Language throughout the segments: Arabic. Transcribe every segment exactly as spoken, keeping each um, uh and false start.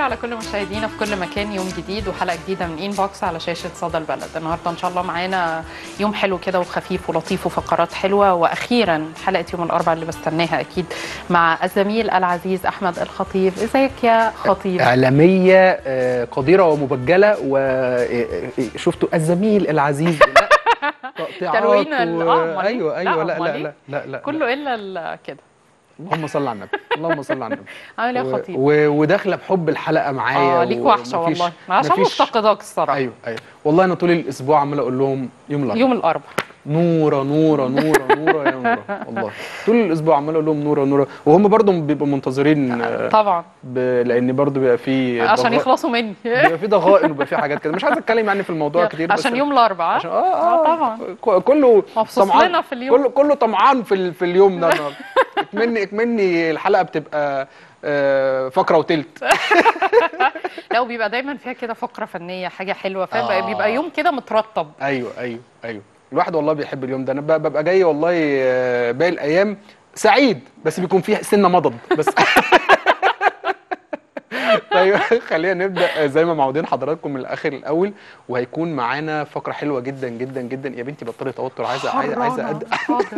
على كل مشاهدينا في كل مكان. يوم جديد وحلقه جديده من انبوكس على شاشه صدى البلد. النهارده ان شاء الله معانا يوم حلو كده وخفيف ولطيف وفقرات حلوه، واخيرا حلقه يوم الاربعاء اللي بستناها اكيد مع الزميل العزيز احمد الخطيب. ازيك يا خطيب؟ اعلاميه قديره ومبجله، وشفتوا الزميل العزيز تلوين اه ايوه ايوه لا لا لا لا لا كله الا كده. اللهم صل على النبي، اللهم صل على النبي. عامل ايه يا خطيب؟ وداخله بحب الحلقه معايا. اه ليك وحشه والله، عشان مفتقداك الصراحه. ايوه ايوه والله، انا طول الاسبوع عمال اقول لهم يوم الاربعاء يوم الاربعاء نوره نوره نوره نوره يا نوره، والله طول الاسبوع عمال اقول لهم نوره نوره، وهم برضو بيبقوا منتظرين طبعا ب... لان برضو بيبقى في عشان ضغ... يخلصوا مني بيبقى في ضغائن وبيبقى في حاجات كده. مش عايز اتكلم يعني في الموضوع كتير، عشان يوم الاربعاء عشان اه اه طبعا كله طمعان في اليوم، كله كله طمعان في ال... في اليوم ده النهارده. اكمني اكمني الحلقه بتبقى آه فقره وتلت. لا وبيبقى دايما فيها كده فقره فنيه، حاجه حلوه، فبيبقى آه. بيبقى يوم كده مترتب. ايوه ايوه ايوه الواحد والله بيحب اليوم ده. انا ببقى جاي والله باقي الايام سعيد، بس بيكون فيه سنه مضض بس. طيب خلينا نبدا زي ما معودين حضراتكم من الاخر الاول، وهيكون معانا فقره حلوه جدا جدا جدا. يا بنتي بطلي توتر، عايزه عايزه عايزه أد...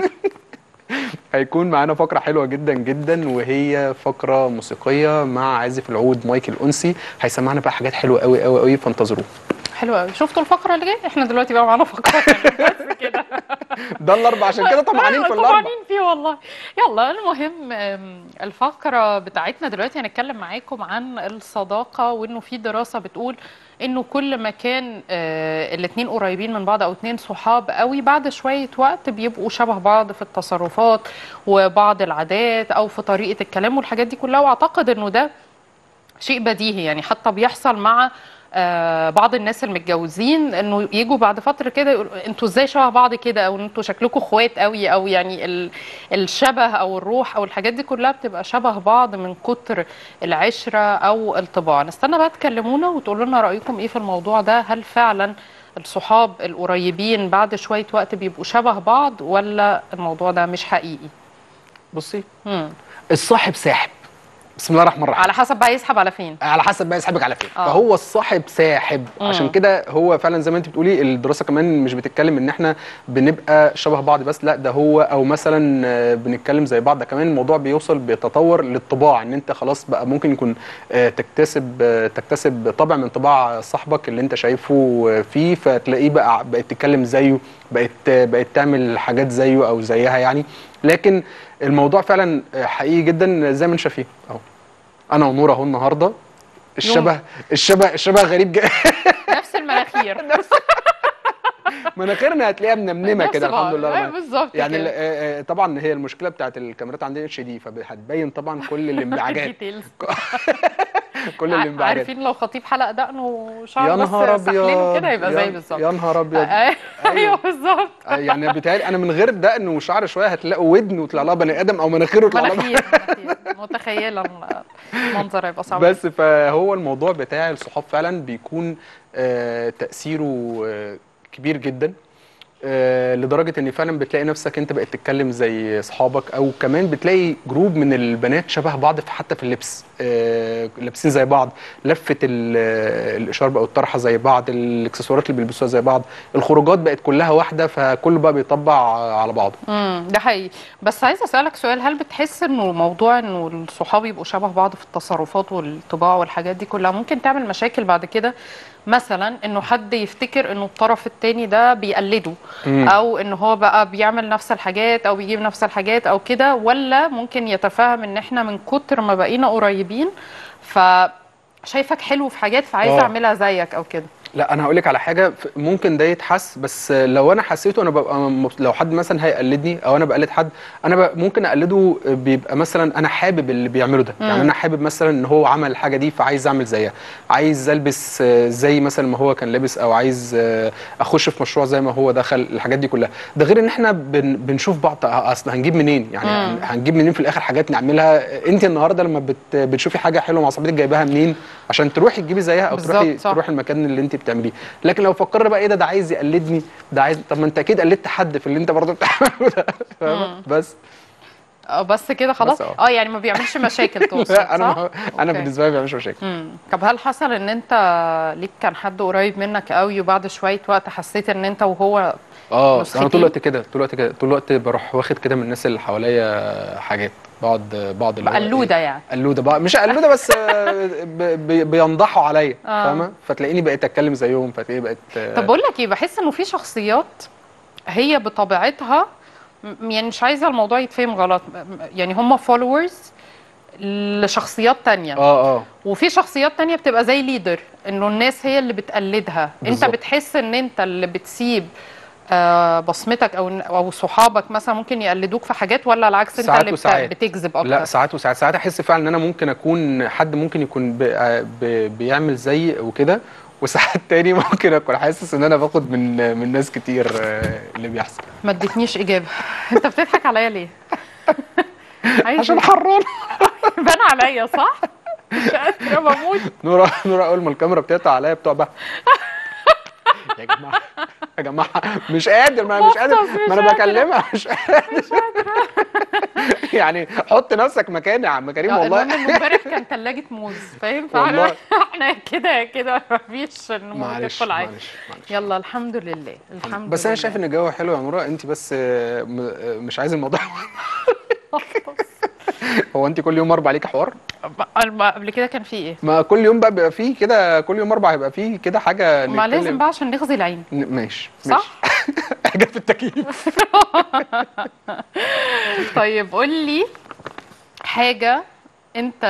هيكون معانا فقره حلوه جدا جدا، وهي فقره موسيقيه مع عازف العود مايكل أنسي. هيسمعنا بقى حاجات حلوه قوي قوي قوي، فانتظروه. حلو قوي. شفتوا الفقره اللي جايه؟ احنا دلوقتي بقى معانا فقره بس كده. ده الاربع عشان كده طمعانين في الاربع، طمعانين فيه والله. يلا المهم الفقره بتاعتنا دلوقتي هنتكلم معاكم عن الصداقه، وانه في دراسه بتقول انه كل ما كان آه الاثنين قريبين من بعض او اثنين صحاب قوي، بعد شويه وقت بيبقوا شبه بعض في التصرفات وبعض العادات او في طريقه الكلام والحاجات دي كلها. واعتقد انه ده شيء بديهي، يعني حتى بيحصل مع آه بعض الناس المتجوزين، انه يجوا بعد فتره كده يقولوا انتوا ازاي شبه بعض كده، او انتوا شكلكم اخوات قوي، او يعني ال الشبه او الروح او الحاجات دي كلها بتبقى شبه بعض من كتر العشره او الطباع. نستنى بقى تكلمونا وتقولوا لنا رايكم ايه في الموضوع ده. هل فعلا الصحاب القريبين بعد شويه وقت بيبقوا شبه بعض، ولا الموضوع ده مش حقيقي؟ بصي، مم. الصاحب ساحب، بسم الله الرحمن الرحيم. على حسب بقى يسحب على فين، على حسب بقى يسحبك على فين. آه. فهو الصاحب ساحب. مم. عشان كده هو فعلا زي ما انت بتقولي، الدراسه كمان مش بتتكلم ان احنا بنبقى شبه بعض بس، لا ده هو او مثلا بنتكلم زي بعض، ده كمان الموضوع بيوصل بيتطور للطباع، ان انت خلاص بقى ممكن يكون تكتسب تكتسب طبع من طباع صاحبك اللي انت شايفه فيه، فتلاقيه بقى بقت تتكلم زيه، بقت بقت تعمل حاجات زيه او زيها يعني. لكن الموضوع فعلا حقيقي جدا زي ما انت شايفين اهو. انا ونور اهو النهارده الشبه الشبه الشبه غريب جدا. نفس المناخير. نفس مناخيرنا هتلاقيها منمنمه كده الحمد لله. بالظبط يعني كده. طبعا هي المشكله بتاعت الكاميرات عندنا اتش دي، فهتبين طبعا كل الانبعاجات. كل الانبعاجات. عارفين لو خطيب حلق دقنه وشعره بس سحلينه كده يبقى زي بالظبط. يا نهار ابيض. ايوه بالظبط. يعني بيتهيألي انا من غير دقن وشعر شويه هتلاقوا ودن وطلع لها بني ادم، او مناخيره وطلع لها مناخير. متخيله المنظر هيبقى صعب. بس فهو الموضوع بتاع الصحاب فعلا بيكون آه تأثيره آه كبير جدا، آه لدرجه ان فعلا بتلاقي نفسك انت بقيت تتكلم زي اصحابك، او كمان بتلاقي جروب من البنات شبه بعض في حتى في اللبس، آه لابسين زي بعض، لفه الاشارب او الطرحه زي بعض، الاكسسوارات اللي بيلبسوها زي بعض، الخروجات بقت كلها واحده، فكله بقى بيطبع على بعضه. امم ده حقيقي. بس عايزه اسالك سؤال، هل بتحس انه موضوع انه الصحاب يبقوا شبه بعض في التصرفات والطباع والحاجات دي كلها ممكن تعمل مشاكل بعد كده؟ مثلا انه حد يفتكر انه الطرف الثاني ده بيقلده، مم. او انه هو بقى بيعمل نفس الحاجات او بيجيب نفس الحاجات او كده، ولا ممكن يتفاهم ان احنا من كتر ما بقينا قريبين فشايفك حلو في حاجات فعايز اعملها زيك او كده؟ لا انا هقول لك على حاجه، ممكن ده يتحس، بس لو انا حسيته انا ببقى، لو حد مثلا هيقلدني او انا بقلد حد، انا ممكن اقلده، بيبقى مثلا انا حابب اللي بيعمله ده. مم. يعني انا حابب مثلا ان هو عمل الحاجه دي فعايز اعمل زيها، عايز البس زي مثلا ما هو كان لابس، او عايز اخش في مشروع زي ما هو دخل، الحاجات دي كلها. ده غير ان احنا بن بنشوف بعض، اصل هنجيب منين يعني؟ مم. هنجيب منين في الاخر حاجات نعملها؟ انت النهارده لما بت بتشوفي حاجه حلوه مع صاحبتك جايباها منين عشان تروحي تجيبي زيها، او تروحي تروحي المكان اللي انت بتعمليه؟ لكن لو فكرنا بقى ايه ده ده عايز يقلدني، ده عايز، طب ما انت اكيد قلدت حد في اللي انت برضه بتعمله ده، فاهمه؟ بس اه بس كده خلاص. بس اه اه يعني ما بيعملش مشاكل تقصد، لا انا صح؟ ما انا اوكي. بالنسبه لي ما بيعملش مشاكل. امم طب هل حصل ان انت ليك كان حد قريب منك قوي وبعد شويه وقت حسيت ان انت وهو اه انا طول نسختين؟ الوقت كده، طول الوقت كده، طول الوقت بروح واخد كده من الناس اللي حواليا حاجات، بقعد بقعد اللي هو ايه، قلوده يعني. قلوده بقى، مش قلوده بس آه، ب- بي- بينضحوا عليا، اه. فاهمه؟ فتلاقيني بقيت اتكلم زيهم، فتلاقيني بقيت طب آه، بقول لك ايه، بحس انه في شخصيات هي بطبيعتها، م- يعني مش عايزه الموضوع يتفهم غلط، م- يعني هم فولورز لشخصيات تانية، اه اه وفي شخصيات تانية بتبقى زي ليدر، انه الناس هي اللي بتقلدها. انت بالظبط. بتحس ان انت اللي بتسيب آه، بصمتك، او او صحابك مثلا ممكن يقلدوك في حاجات، ولا العكس انت ساعات اللي بت- وساعات، بتجذب لا اكتر؟ ساعات وساعات، ساعات احس فعلا ان انا ممكن اكون حد ممكن يكون ب... ب... بيعمل زي وكده، وساعات تاني ممكن اكون حاسس ان انا باخد من من ناس كتير آه، اللي بيحصل. ما اديتنيش اجابه. انت بتضحك عليا ليه؟ عايز عشان ايه؟ حران. بان عليا صح؟ مش قادره بموت. نورا نورا اول ما الكاميرا بتقطع عليا بتوع بقى يا جماعه، يا جماعه مش قادر، ما مش قادر، بفطس ما مش انا قادره. بكلمها مش قادر. مش قادره. يعني حط نفسك مكاني يا عم كريم آه، والله. المهم انه امبارح كان ثلاجه موز، فاهم؟ فاحنا والله احنا يا كده يا كده، مفيش الامور معلش تدخل عادي. معلش معلش. يلا الحمد لله، الحمد بس انا شايف لله. ان الجو حلو يا نورا، انت بس آه، م- آه، مش عايز الموضوع. بفطس. هو انت كل يوم اربع ليك حوار؟ الم- قبل كده كان في ايه؟ ما كل يوم بقى بيبقى فيه كده، كل يوم اربع هيبقى فيه كده حاجه ما لازم نتكلم. بقى عشان نغذي العين، ن- ماشي ماشي. صح؟ حاجه في التكييف. طيب قول لي حاجة انت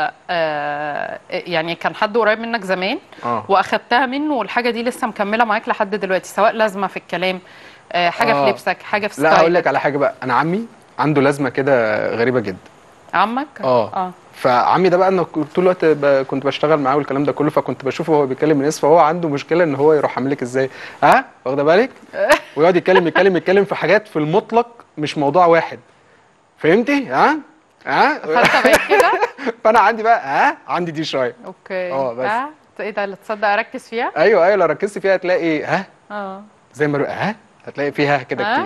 آه يعني كان حد قريب منك زمان اه واخدتها منه، والحاجة دي لسه مكملة معاك لحد دلوقتي، سواء لازمة في الكلام، آه حاجة في اه لبسك، حاجة في لا هقول لك ستايلك. على حاجه بقى، انا عمي عنده لازمه كده غريبه جدا. عمك؟ اه اه. فعمي ده بقى انا كنت طول الوقت ب- كنت بشتغل معاه والكلام ده كله، فكنت بشوفه وهو بيكلم الناس، فهو عنده مشكله ان هو يروح عامل لك ازاي، ها واخده بالك، ويقعد يتكلم يتكلم يتكلم في حاجات في المطلق مش موضوع واحد، فهمتي؟ ها ها. فانت بقيت كده؟ فانا عندي بقى ها، عندي دي شويه. اوكي. اه بس اه ايه ده اللي تصدق اركز فيها؟ ايوه ايوه، لو ركزت فيها هتلاقي ها، اه. زي ما رو- ها، هتلاقي فيها كده اه. كتير.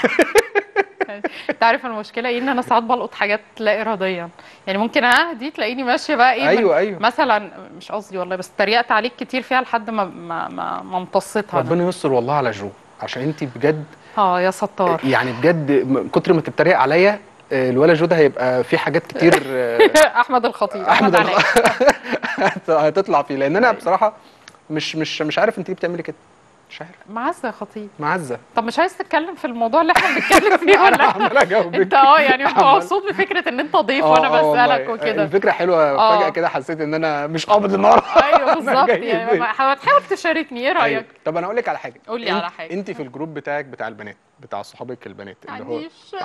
انت عارف المشكله ايه؟ ان انا ساعات بلقط حاجات لا اراديا، يعني ممكن اه دي تلاقيني ماشيه بقى ايه من ايوه ايوه، مثلا، مش قصدي والله، بس تريقت عليك كتير فيها لحد ما ما ما, ما امتصيتها انا. ربنا يستر والله على جو، عشان انت بجد اه يا ستار. يعني بجد من كتر ما تتريق عليا آه، الولا جو ده هيبقى في حاجات كتير آه، احمد الخطيب، احمد احمد الخ... علاء. هتطلع فيه، لان انا أيوة. بصراحه مش مش مش عارف انت ليه بتعملي كده، مش عارف. معزه يا خطيب. معزه. طب مش عايز تتكلم في الموضوع اللي احنا بنتكلم فيه انا ولا؟ عمال اجاوبك. انت اه يعني انت عمال مبسوط بفكره ان انت ضيف اه وانا اه بسالك والله وكده؟ الفكره حلوه، فجاه اه كده حسيت ان انا مش قابض النهارده. ايوه انا بالظبط، جاي يعني البيت. ما- هتحاول تشاركني، ايه ايوه رايك؟ طب انا اقول لك على حاجه، قول لي انت على حاجه. انت في الجروب بتاعك بتاع البنات، بتاع صحابك البنات ما اللي هو عنديش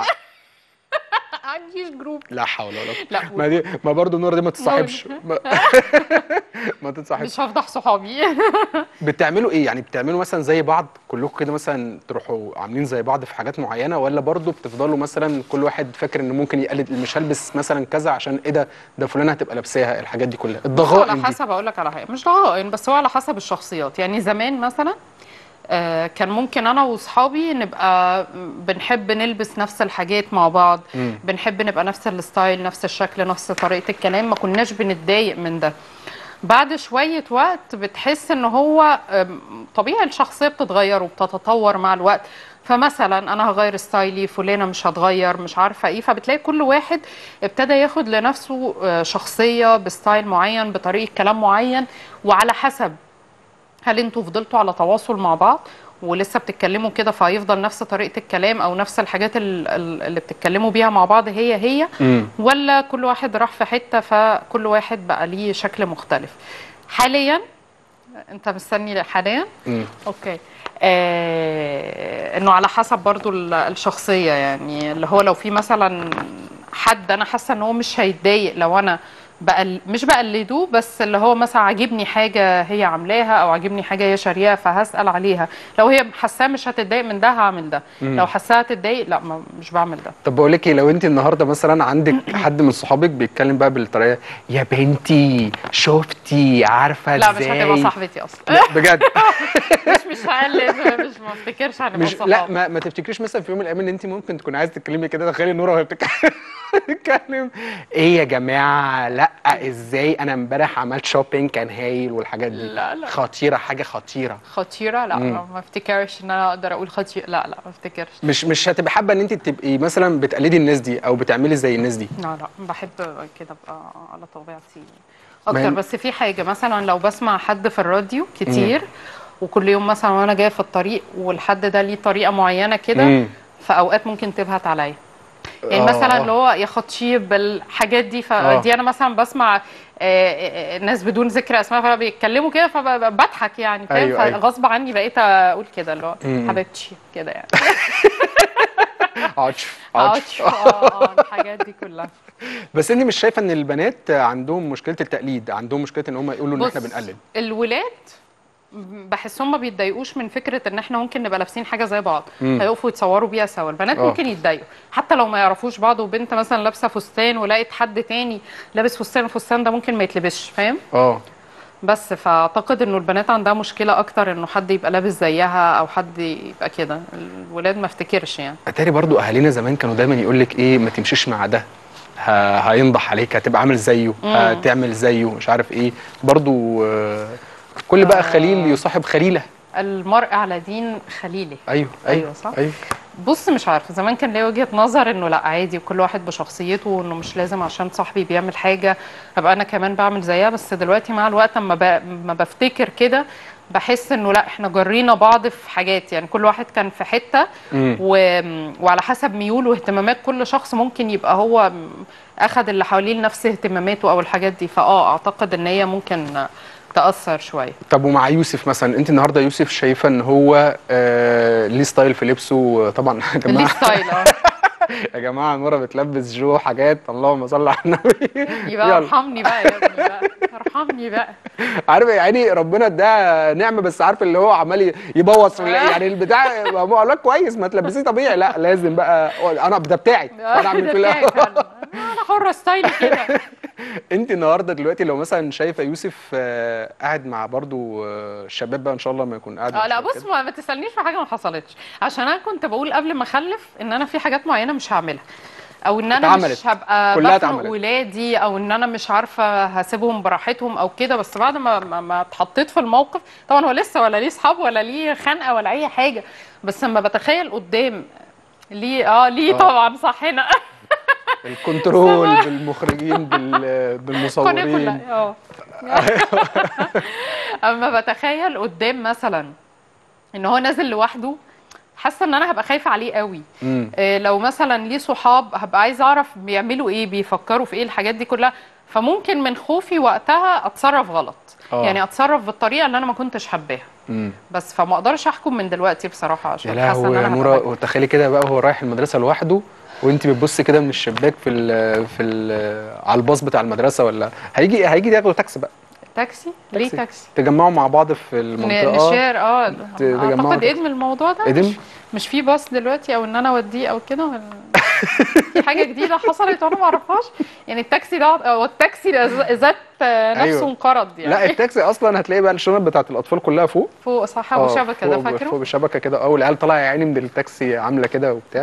ما عنديش جروب. لا حول ولا لا قوه، قول. ما دي ما برضه النور دي ما قول. تتصاحبش، ما, ما تتصاحبش. مش هفضح صحابي. بتعملوا ايه يعني؟ بتعملوا مثلا زي بعض كلكم كده مثلا تروحوا عاملين زي بعض في حاجات معينه، ولا برضه بتفضلوا مثلا كل واحد فاكر انه ممكن يقلد، مش هلبس مثلا كذا عشان ايه ده ده فلانه هتبقى لابساها، الحاجات دي كلها بص على الضغائن دي؟ حسب، اقول لك على حاجه، مش ضغائن بس هو على حسب الشخصيات. يعني زمان مثلا آه، كان ممكن انا واصحابي نبقى بنحب نلبس نفس الحاجات مع بعض، امم بنحب نبقى نفس الستايل، نفس الشكل، نفس طريقه الكلام، ما كناش بنتضايق من ده. بعد شوية وقت بتحس ان هو أم، طبيعي الشخصية بتتغير وبتتطور مع الوقت، فمثلا انا هغير ستايلي، فلانة مش هتغير، مش عارفة ايه، فبتلاقي كل واحد ابتدى ياخد لنفسه آه، شخصية بستايل معين، بطريقة كلام معين، وعلى حسب هل انتوا فضلتوا على تواصل مع بعض ولسه بتتكلموا كده فهيفضل نفس طريقة الكلام او نفس الحاجات ال- ال- اللي بتتكلموا بيها مع بعض هي هي، امم ولا كل واحد راح في حتة فكل واحد بقى ليه شكل مختلف. حاليا انت مستني حاليا؟ امم اوكي. آه انه على حسب برضو ال- الشخصية، يعني اللي هو لو في مثلا حد انا حاسة ان هو مش هيتضايق لو انا بقل مش بقلده، بس اللي هو مثلا عاجبني حاجة هي عاملاها او عاجبني حاجة هي شارياها فهسأل عليها، لو هي حاساه مش هتتضايق من ده هعمل ده، لو امم حاساها هتتضايق لا ما مش بعمل ده. طب بقول لك ايه، لو انت النهارده مثلا عندك حد من صحابك بيتكلم بقى بالطريقه، يا بنتي شفتي انتي عارفه لا ازاي؟ مش هتبقى صاحبتي اصلا. لا بجد. مش مش هقلب، مش ما افتكرش هنبقى مش صحاب. لا ما, ما تفتكريش مثلا في يوم من الايام ان انت ممكن تكون عايزه تتكلمي كده، تخيلي نوره وهي بتتكلم ايه يا جماعه، لا ازاي انا امبارح عملت شوبينج كان هايل والحاجات دي. لا لا خطيره، حاجه خطيره. خطيره لا، مم. ما افتكرش ان انا اقدر اقول خطيره، لا لا ما افتكرش. مش مش هتبقى حابه ان انت تبقي مثلا بتقلدي الناس دي او بتعملي زي الناس دي؟ لا لا بحب كده ابقى على طبيعتي ما اكتر. هي- بس في حاجه مثلا لو بسمع حد في الراديو مم. كتير وكل يوم مثلا وانا جايه في الطريق والحد ده ليه طريقه معينه كده، مم. فاوقات ممكن تبهت عليا. يعني مثلا اللي اه هو يا خطيب الحاجات دي، اه فدي انا مثلا بسمع آه، آه، ناس بدون ذكر اسماء فبيتكلموا كده فبضحك يعني، فاهم؟ ايوه ايوه. فغصب عني بقيت اقول كده اللي هو مم. حبيبتي كده يعني. عطش عطش. عطش اه اه الحاجات دي كلها. بس انت مش شايفه ان البنات عندهم مشكله التقليد، عندهم مشكله ان هم يقولوا ان احنا بص بنقلد؟ الولاد بحسهم ما بيتضايقوش من فكره ان احنا ممكن نبقى لابسين حاجه زي بعض امم هيقفوا يتصوروا بيها سوا. البنات اه ممكن يتضايقوا حتى لو ما يعرفوش بعض، وبنت مثلا لابسه فستان ولقيت حد تاني لابس فستان، الفستان ده ممكن ما يتلبسش، فاهم؟ اه. بس فاعتقد انه البنات عندها مشكله اكتر انه حد يبقى لابس زيها او حد يبقى كده. الولاد ما افتكرش يعني. اتاري برضو اهالينا زمان كانوا دايما يقول لك ايه، ما تمشيش مع ده، ه- هينضح عليك، هتبقى عامل زيه، امم هتعمل زيه، مش عارف ايه. برضو آه، كل بقى خليل آه يصاحب خليله. المرء على دين خليله. ايوه ايوه ايوه صح. ايوه. بص مش عارفه، زمان كان ليا وجهه نظر انه لا عادي وكل واحد بشخصيته، وانه مش لازم عشان صاحبي بيعمل حاجه ابقى انا كمان بعمل زيها. بس دلوقتي مع الوقت اما ب... ما بفتكر كده بحس انه لا احنا جرينا بعض في حاجات، يعني كل واحد كان في حته امم و... وعلى حسب ميول واهتمامات كل شخص ممكن يبقى هو اخد اللي حواليه لنفس اهتماماته او الحاجات دي. فاه اعتقد ان هي ممكن تأثر شويه. طب ومع يوسف مثلا، انت النهارده يوسف شايفه ان هو آه ليه ستايل في لبسه طبعا يا ليه جماعه؟ ستايل اه. يا جماعه نوره بتلبس جو حاجات اللهم صل على النبي. يبقى يلا. ارحمني بقى يا ابني بقى، ارحمني بقى. عارف يعني ربنا اداها نعمه، بس عارف اللي هو عمال يبوظ في ال- يعني البتاع. ما هو قال لك كويس ما تلبسيه طبيعي، لا لازم بقى انا ده بتاعي فانا اعمل ده فيه بتاعي لا. فعلا، انا حره ستايلي كده. انت النهارده دلوقتي لو مثلا شايفه يوسف آه، قاعد مع برضو آه، الشباب بقى ان شاء الله ما يكون قاعد مع اه لا شباب بص، كده. ما, ما تسالنيش في حاجه ما حصلتش، عشان انا كنت بقول قبل ما اخلف ان انا في حاجات معينه مش هعملها، او ان انا اتعملت، مش هبقى كلها بخنق اتعملت. ولادي، او ان انا مش عارفه هسيبهم براحتهم او كده. بس بعد ما ما ما اتحطيت في الموقف، طبعا هو لسه ولا ليه اصحاب ولا ليه خنقه ولا اي حاجه، بس لما بتخيل قدام ليه اه ليه اه طبعا صح هنا. الكنترول بالمخرجين بال- قناه بالمصورين. كلها اه. اما بتخيل قدام مثلا ان هو نازل لوحده، حاسه ان انا هبقى خايفه عليه قوي. امم إيه لو مثلا ليه صحاب هبقى عايزه اعرف بيعملوا ايه، بيفكروا في ايه، الحاجات دي كلها. فممكن من خوفي وقتها اتصرف غلط، اه. يعني اتصرف بالطريقه اللي انا ما كنتش حباها. امم بس فما اقدرش احكم من دلوقتي بصراحه، يا عشان حاسه ان لهوي يا انا هبقى نورة، بجد. وتخيلي كده بقى وهو رايح المدرسة لوحده، وانت بتبصي كده من الشباك في ال في ال على الباص بتاع المدرسة، ولا هيجي هيجي ياخدوا تاكسي بقى؟ تاكسي ليه تاكسي تاكسي؟ تجمعوا مع بعض في ن- المنطقة. نشير اه. ت- تجمعوا اعتقد تاكسي. ادم الموضوع ده ادم. مش مش في باص دلوقتي، او ان انا اوديه او كده ولا في حاجه جديده حصلت وانا ما اعرفهاش؟ يعني التاكسي ده او التاكسي ذات نفسه ايوه. انقرض لا يعني. التاكسي اصلا هتلاقي بقى الشنط بتاعت الاطفال كلها فوق. فوق صح، ابو اه شبكه ده فوق فاكره. فوق بشبكة كده، اه والعيال طالعة يا عيني من التاكسي عاملة كده وبتاع.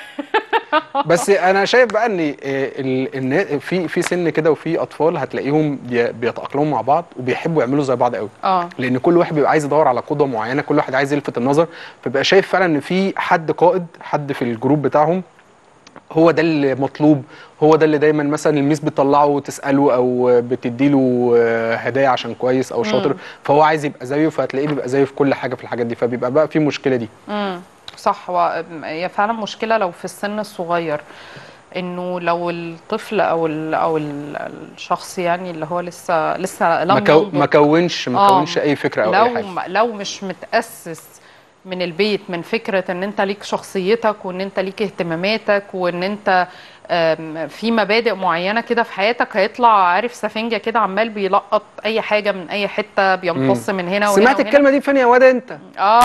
بس انا شايف بقى ان آه، ال- النا- في في سن كده وفي اطفال هتلاقيهم بي- بيتاقلموا مع بعض وبيحبوا يعملوا زي بعض قوي. اه لان كل واحد بيبقى عايز يدور على قدوه معينه، كل واحد عايز يلفت النظر، فبيبقى شايف فعلا ان في حد قائد، حد في الجروب بتاعهم هو ده اللي مطلوب، هو ده اللي دايما مثلا الميس بتطلعه وتساله او بتديله آه، هدايا عشان كويس او شاطر، امم فهو عايز يبقى زيه، فهتلاقيه بيبقى زيه في كل حاجه في الحاجات دي، فبيبقى بقى في المشكله دي. امم صح. و- هي فعلا مشكله لو في السن الصغير، انه لو الطفل او ال او ال الشخص يعني اللي هو لسه لسه ما لم كو- ما ينضج. كونش ما اه كونش اي فكره او اي لو حاجه. م- لو مش متأسس من البيت من فكرة ان انت ليك شخصيتك وان انت ليك اهتماماتك وان انت آم، في مبادئ معينة كده في حياتك، هيطلع عارف سفنجة كده عمال بيلقط اي حاجة من اي حتة، مم. بيمتص من هنا وهنا سمعت وهنا. الكلمه دي فين يا واد انت؟ اه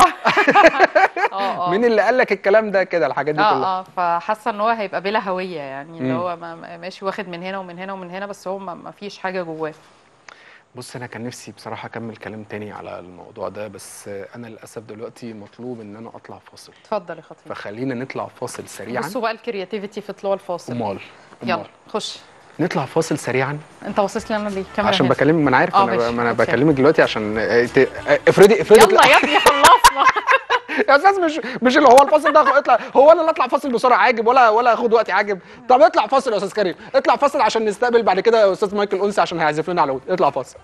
اه اه مين اللي قال لك الكلام ده كده، الحاجات دي كلها. اه اه فحاسه ان هو هيبقى بلا هويه، يعني اللي مم. هو ما- ما- ماشي واخد من هنا ومن هنا ومن هنا، بس هو ما ما فيش حاجه جواه. بص انا كان نفسي بصراحه اكمل كلام تاني على الموضوع ده، بس انا للاسف دلوقتي مطلوب ان انا اطلع فاصل. اتفضل يا خطيب. فخلينا نطلع فاصل سريعا. بصوا بقى الكرياتيفيتي في طلوع الفاصل. امال يلا امال خش. نطلع فاصل سريعا. انت باصص لي انا ليه؟ كاميرا عشان هنا. بكلم، ما انا عارف، آه، انا ماشي. ب- ما انا أوكي. بكلمك دلوقتي عشان آه، ت- آه، افرضي افرضي يلا يا ابني خلصنا. يا استاذ مش مش اللي هو الفاصل ده اطلع، هو انا اللي اطلع فاصل بسرعه عاجب ولا ولا اخد وقتي عاجب؟ طب اطلع فاصل يا استاذ كريم، اطلع فاصل عشان نستقبل بعد كده استاذ مايكل انسي عشان هيعزف لنا على العود. اطلع فاصل.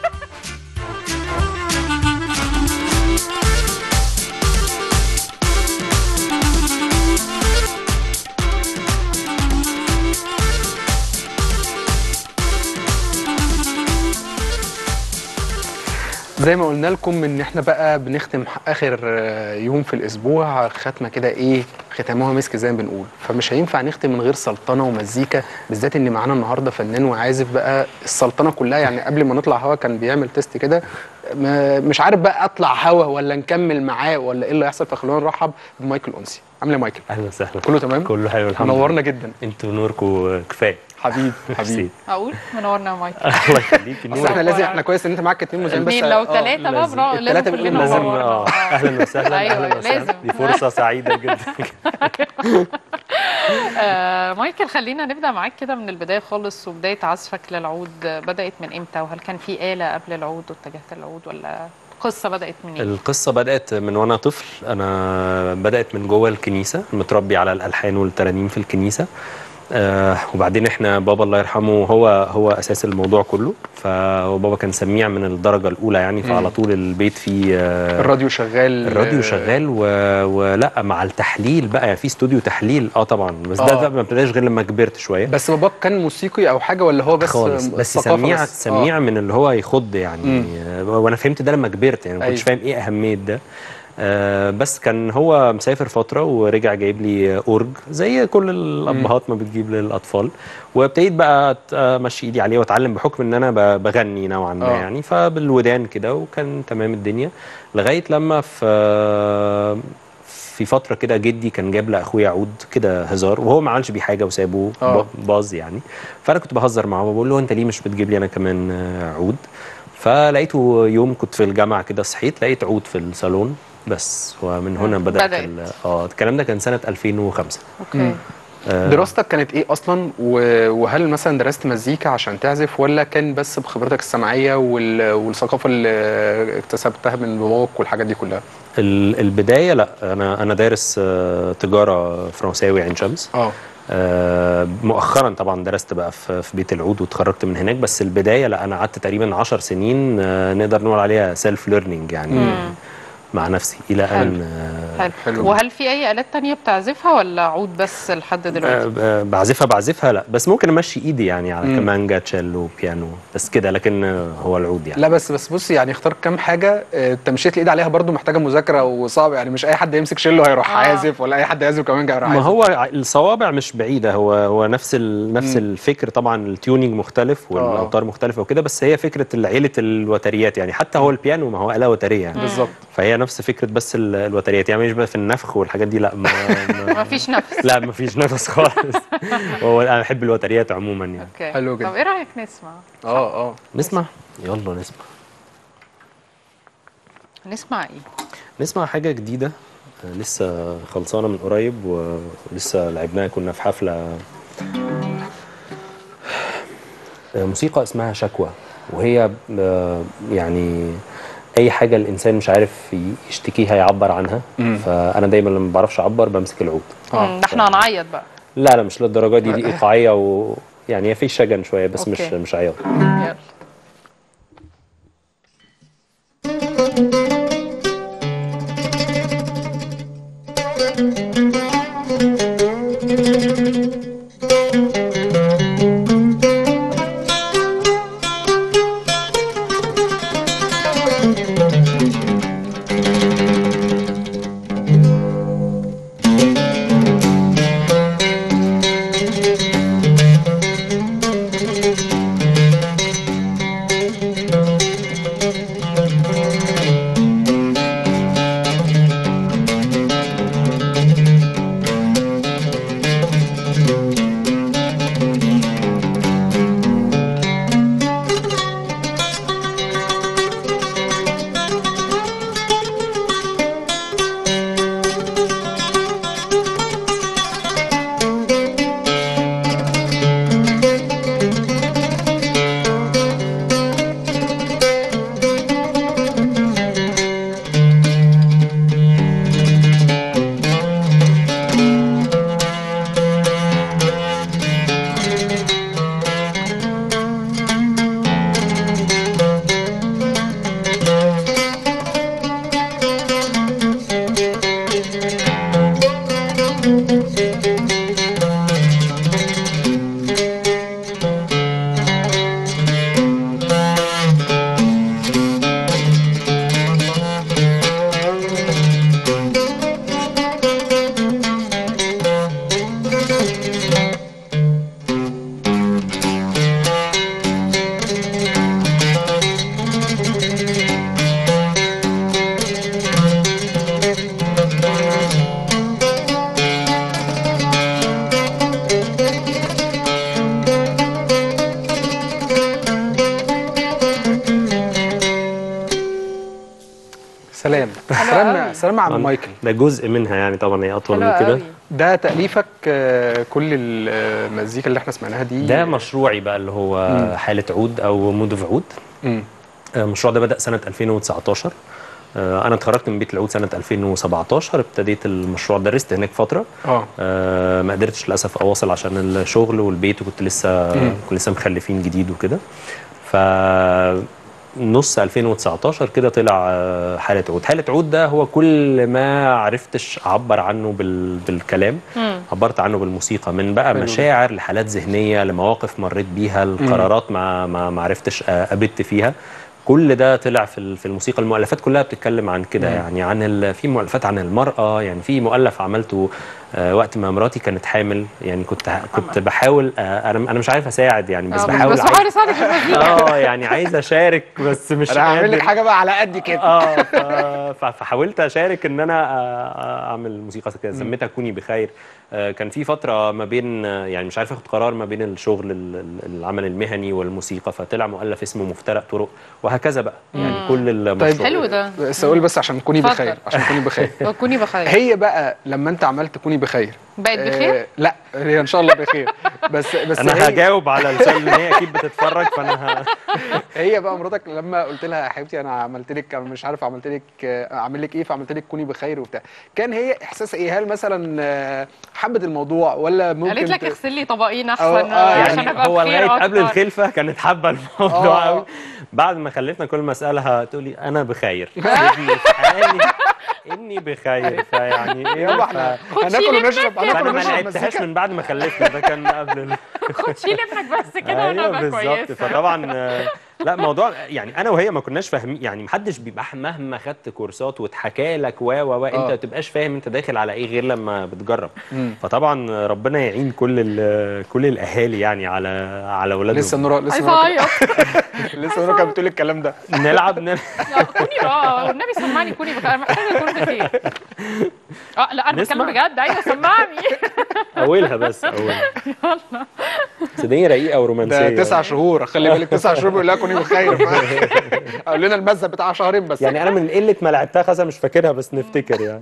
زي ما قلنا لكم ان احنا بقى بنختم اخر آه، يوم في الاسبوع ختمه كده ايه، ختامها مسك زي ما بنقول، فمش هينفع نختم من غير سلطنه ومزيكا، بالذات ان معانا النهارده فنان وعازف بقى السلطنه كلها. يعني قبل ما نطلع هوا كان بيعمل تيست كده، ما- مش عارف بقى اطلع هوا ولا نكمل معاه ولا ايه اللي هيحصل، فخلونا نرحب بمايكل انسي. عامل ايه يا مايكل؟ اهلا وسهلا. كله تمام؟ كله حلو الحمد لله. منورنا جدا. انتوا نوركم كفايه. حبيبي حبيبي. اقول منورنا يا مايكل. الله يخليكي. بس احنا نور. لازم، احنا كويس ان انت معاك اتنين مذيعين بس. اثنين لو آه، ثلاثة بقى لازم. برا- التلاتة لازم بيقولوا كلنا لازم نورنا. اه اهلا وسهلا. أيوة، اهلا وسهلا. لازم. دي فرصه سعيده جدا. آه، مايكل خلينا نبدأ معاك كده من البداية خالص، وبداية عزفك للعود بدأت من امتى؟ وهل كان في آلة قبل العود واتجهت للعود، ولا القصة بدأت منين؟ القصه بدات من وانا طفل. انا بدات من جوه الكنيسه، متربي على الالحان والترانيم في الكنيسه. آه وبعدين احنا بابا الله يرحمه هو هو اساس الموضوع كله، فبابا كان سميع من الدرجه الاولى يعني، فعلى طول البيت فيه آه الراديو شغال. الراديو شغال و... ولا مع التحليل بقى، يعني في استوديو تحليل اه طبعا، بس ده, آه. ده ما ابتداش غير لما كبرت شويه. بس باباك كان موسيقي او حاجه ولا هو بس خالص، بس ثقافة سميع بس؟ سميع من اللي هو يخض يعني. آه وانا فهمت ده لما كبرت يعني، ما كنتش أيوة. فاهم ايه اهميه ده. آه بس كان هو مسافر فتره ورجع جايب لي اورج زي كل الابهات ما بتجيب للاطفال، وابتديت بقى امشي ايدي عليه واتعلم بحكم ان انا ب- بغني نوعا ما آه. يعني، فبالودان كده وكان تمام الدنيا. لغايه لما في في فتره كده جدي كان جاب لاخويا عود كده هزار، وهو ما عملش بيه حاجه وسابه آه. ب- باظ يعني. فانا كنت بهزر معاه وبقول له انت ليه مش بتجيب لي انا كمان آه، عود؟ فلقيته يوم كنت في الجامعه كده، صحيت لقيت عود في الصالون بس، ومن هنا مم. بدات بدأت. ال- اه الكلام ده كان سنه ألفين وخمسة. اوكي. آه، دراستك كانت ايه اصلا، و- وهل مثلا درست مزيكا عشان تعزف، ولا كان بس بخبرتك السمعيه وال- والثقافه اللي اكتسبتها من باباك والحاجات دي كلها؟ ال- البدايه لا، انا انا دارس آه، تجاره فرنساوي عين شمس. اه آه، مؤخرا طبعا درست بقى في في بيت العود واتخرجت من هناك، بس البدايه لا، انا قعدت تقريبا عشر سنين آه، نقدر نقول عليها سيلف ليرنينج يعني. مم. مع نفسي الى حلو. ان آه، حلو. حلو. وهل في أي آلات تانية بتعزفها ولا عود بس لحد دلوقتي؟ آه، بعزفها بعزفها لا، بس ممكن امشي ايدي يعني على مم. كمانجا تشيلو بيانو بس كده، لكن آه، هو العود يعني. لا بس بس بص يعني اختار كام حاجه آه، تمشيه الايد عليها برضو محتاجه مذاكره وصعب، يعني مش اي حد يمسك شيلو هيروح آه. عازف، ولا اي حد يعزف كمان هيروح ما عازف. هو ع- الصوابع مش بعيده، هو هو نفس ال... نفس مم. الفكر طبعا، التيونينج مختلف والاوتار مختلفه وكده، بس هي فكره عيله الوتريات يعني، حتى هو البيانو ما هو آلة وتريه يعني. بالظبط. فهي نفس فكره بس ال- الوتريات يعني، مش بقى في النفخ والحاجات دي لا ما, ما ما فيش نفس. لا ما فيش نفس خالص. هو انا بحب الوتريات عموما يعني. اوكي. حلو جدا. طب ايه رأيك نسمع؟ اه اه نسمع، يلا نسمع. نسمع ايه؟ نسمع حاجه جديده آه، لسه خلصانه من قريب ولسه لعبناها، كنا في حفله آه، موسيقى اسمها شكوى، وهي آه، يعني اي حاجه الانسان مش عارف ي- يشتكيها يعبر عنها. مم. فانا دايما لما ما بعرفش اعبر بمسك العود. اه مم، ده احنا هنعيط بقى. لا لا مش للدرجه دي، دي ايقاعيه ويعني هي في شجن شويه بس مش أوكي. مش عياط. يلا. سلام حلوة سلام قوي. سلام عم مايكل. ده جزء منها يعني، طبعا هي اطول حلوة من كده. قوي. ده تأليفك آه، كل المزيكا اللي احنا سمعناها دي؟ ده مشروعي بقى اللي هو مم. حالة عود او مود اوف عود. مم. المشروع ده بدأ سنة ألفين وتسعتاشر. انا اتخرجت من بيت العود سنة ألفين وسبعتاشر، ابتديت المشروع، درست هناك فترة. اه آه، ما قدرتش للاسف اواصل عشان الشغل والبيت، وكنت لسه مم. كنت لسه مخلفين جديد وكده. ف نص ألفين وتسعتاشر كده طلع آه، حالة عود. حالة عود ده هو كل ما عرفتش اعبر عنه بال... بالكلام، مم. عبرت عنه بالموسيقى، من بقى حلو. مشاعر لحالات ذهنيه لمواقف مريت بيها، القرارات ما ما ما عرفتش آه، ابت فيها. كل ده طلع في ال- في الموسيقى. المؤلفات كلها بتتكلم عن كده مم. يعني، عن ال... في مؤلفات عن المرأة يعني. في مؤلف عملته آه، وقت ما مراتي كانت حامل، يعني كنت ه- كنت بحاول آه، انا انا مش عارف اساعد يعني، بس آه، بحاول بس عايز- بحاول اساعدك في المزيكا. اه يعني عايز اشارك بس مش انا هعمل لك قادر. حاجه بقى على قد كده. اه ف- ف- فحاولت اشارك ان انا آه، اعمل موسيقى كده، سميتها كوني بخير. آه، كان في فتره ما بين آه، يعني مش عارف اخد قرار ما بين الشغل ال- ال- العمل المهني والموسيقى، فطلع مؤلف اسمه مفترق طرق، وهكذا بقى يعني كل المشروع. حلو ده. بس اقول بس عشان كوني اتفضل. بخير، عشان كوني بخير. كوني بخير. هي بقى لما انت عملت كوني بخير بقت بخير؟ آه لا هي ان شاء الله بخير. بس بس انا هي, هجاوب على السؤال لان هي اكيد بتتفرج، فانا ه... هي بقى مراتك لما قلت لها يا حبيبتي انا عملت لك، أنا مش عارف عملت لك آه، اعمل لك ايه، فعملت لك كوني بخير وبتاع، كان هي احساس ايه؟ هل مثلا آه، حبت الموضوع ولا ممكن قالت لك ت- اغسل لي طبقين احسن آه، عشان يعني ابقى هو بخير لغايه قبل أكتر. الخلفه كانت حابه الموضوع آه. قوي. بعد ما خلفنا كل ما اسالها تقول لي انا بخير، ابني في حالي، اني بخير، فيعني ايه يلا ف... احنا خد هناكل شيل ونشرب ابنك فانا هناكل ما ونشرب لعبتهاش مزيكا. من بعد ما خلفنا، ده كان قبل ال... خد شيل ابنك بس كده وانا ايوه ابقى بالظبط. كويسه. فطبعا آه، لا موضوع يعني انا وهي ما كناش فاهمين يعني، محدش بيبقى مهما خدت كورسات واتحكى لك و و و انت آه. ما تبقاش فاهم انت داخل على ايه غير لما بتجرب. مم. فطبعا ربنا يعين كل ال- كل الاهالي يعني على على اولادهم. لسه نورا لسه عايزه نورا اعيط. لسه نورا كانت بتقول الكلام ده. نلعب نلعب لا، كوني بقى والنبي سمعني كوني بخير، انا محتاجه اكون بخير. اه لا انا نسمع. بتكلم بجد، ايوه سمعني. اولها بس اولها. صدقني رقيقه ورومانسيه. ده تسع شهور، خلي بالك تسع شهور بيقول لها كوني بخير. قول لنا المزه بتاع شهرين بس. يعني انا من قله ما لعبتها خلاص مش فاكرها، بس نفتكر يعني.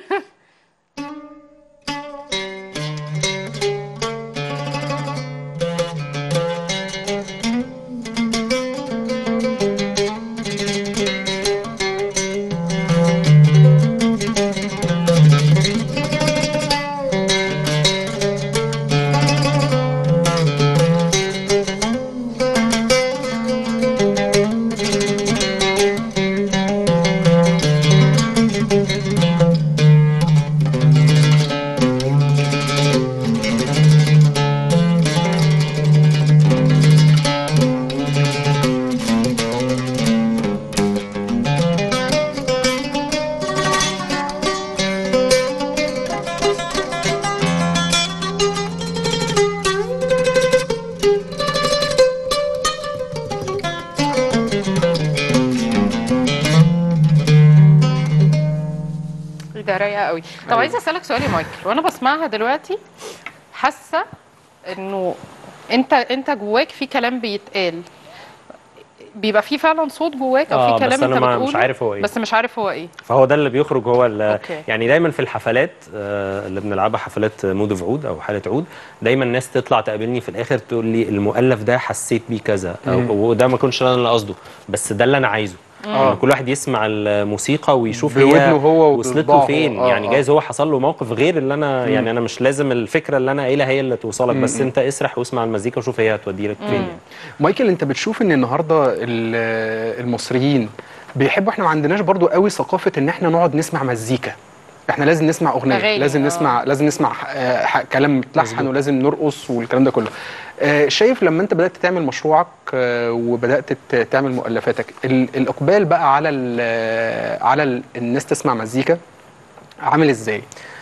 ده رايقه قوي. طب عايزه اسالك سؤال يا مايكل، وانا بسمعها دلوقتي حاسه انه انت انت جواك في كلام بيتقال، بيبقى في فعلا صوت جواك او آه، في كلام بس أنا انت ما- بتقوله مش عارف هو إيه. بس مش عارف هو ايه. فهو ده اللي بيخرج هو ال- أوكي. يعني دايما في الحفلات آه، اللي بنلعبها حفلات مود اوف عود او حاله عود، دايما الناس تطلع تقابلني في الاخر تقول لي المؤلف ده حسيت بيه كذا، أو- وده ما كنتش انا اللي قصده، بس ده اللي انا عايزه. آه. إن كل واحد يسمع الموسيقى ويشوف بودنه هي هو وصلت له وبصباعه. فين. آه، يعني آه. جايز هو حصل له موقف غير اللي انا يعني، انا مش لازم الفكره اللي انا قايلها هي اللي توصلك، بس انت اسرح واسمع المزيكا وشوف هي هتودي لك فين يعني. مايكل انت بتشوف ان النهارده ال- المصريين بيحبوا، احنا ما عندناش برضو قوي ثقافه ان احنا نقعد نسمع مزيكا، احنا لازم نسمع اغنيه، أغاني، لازم آه. نسمع لازم نسمع آه، ح- كلام متلحن ولازم نرقص والكلام ده كله. آه، شايف لما انت بدات تعمل مشروعك آه، وبدات ت- تعمل مؤلفاتك، ال- الاقبال بقى على ال- على ال- الناس تسمع مزيكا عامل ازاي؟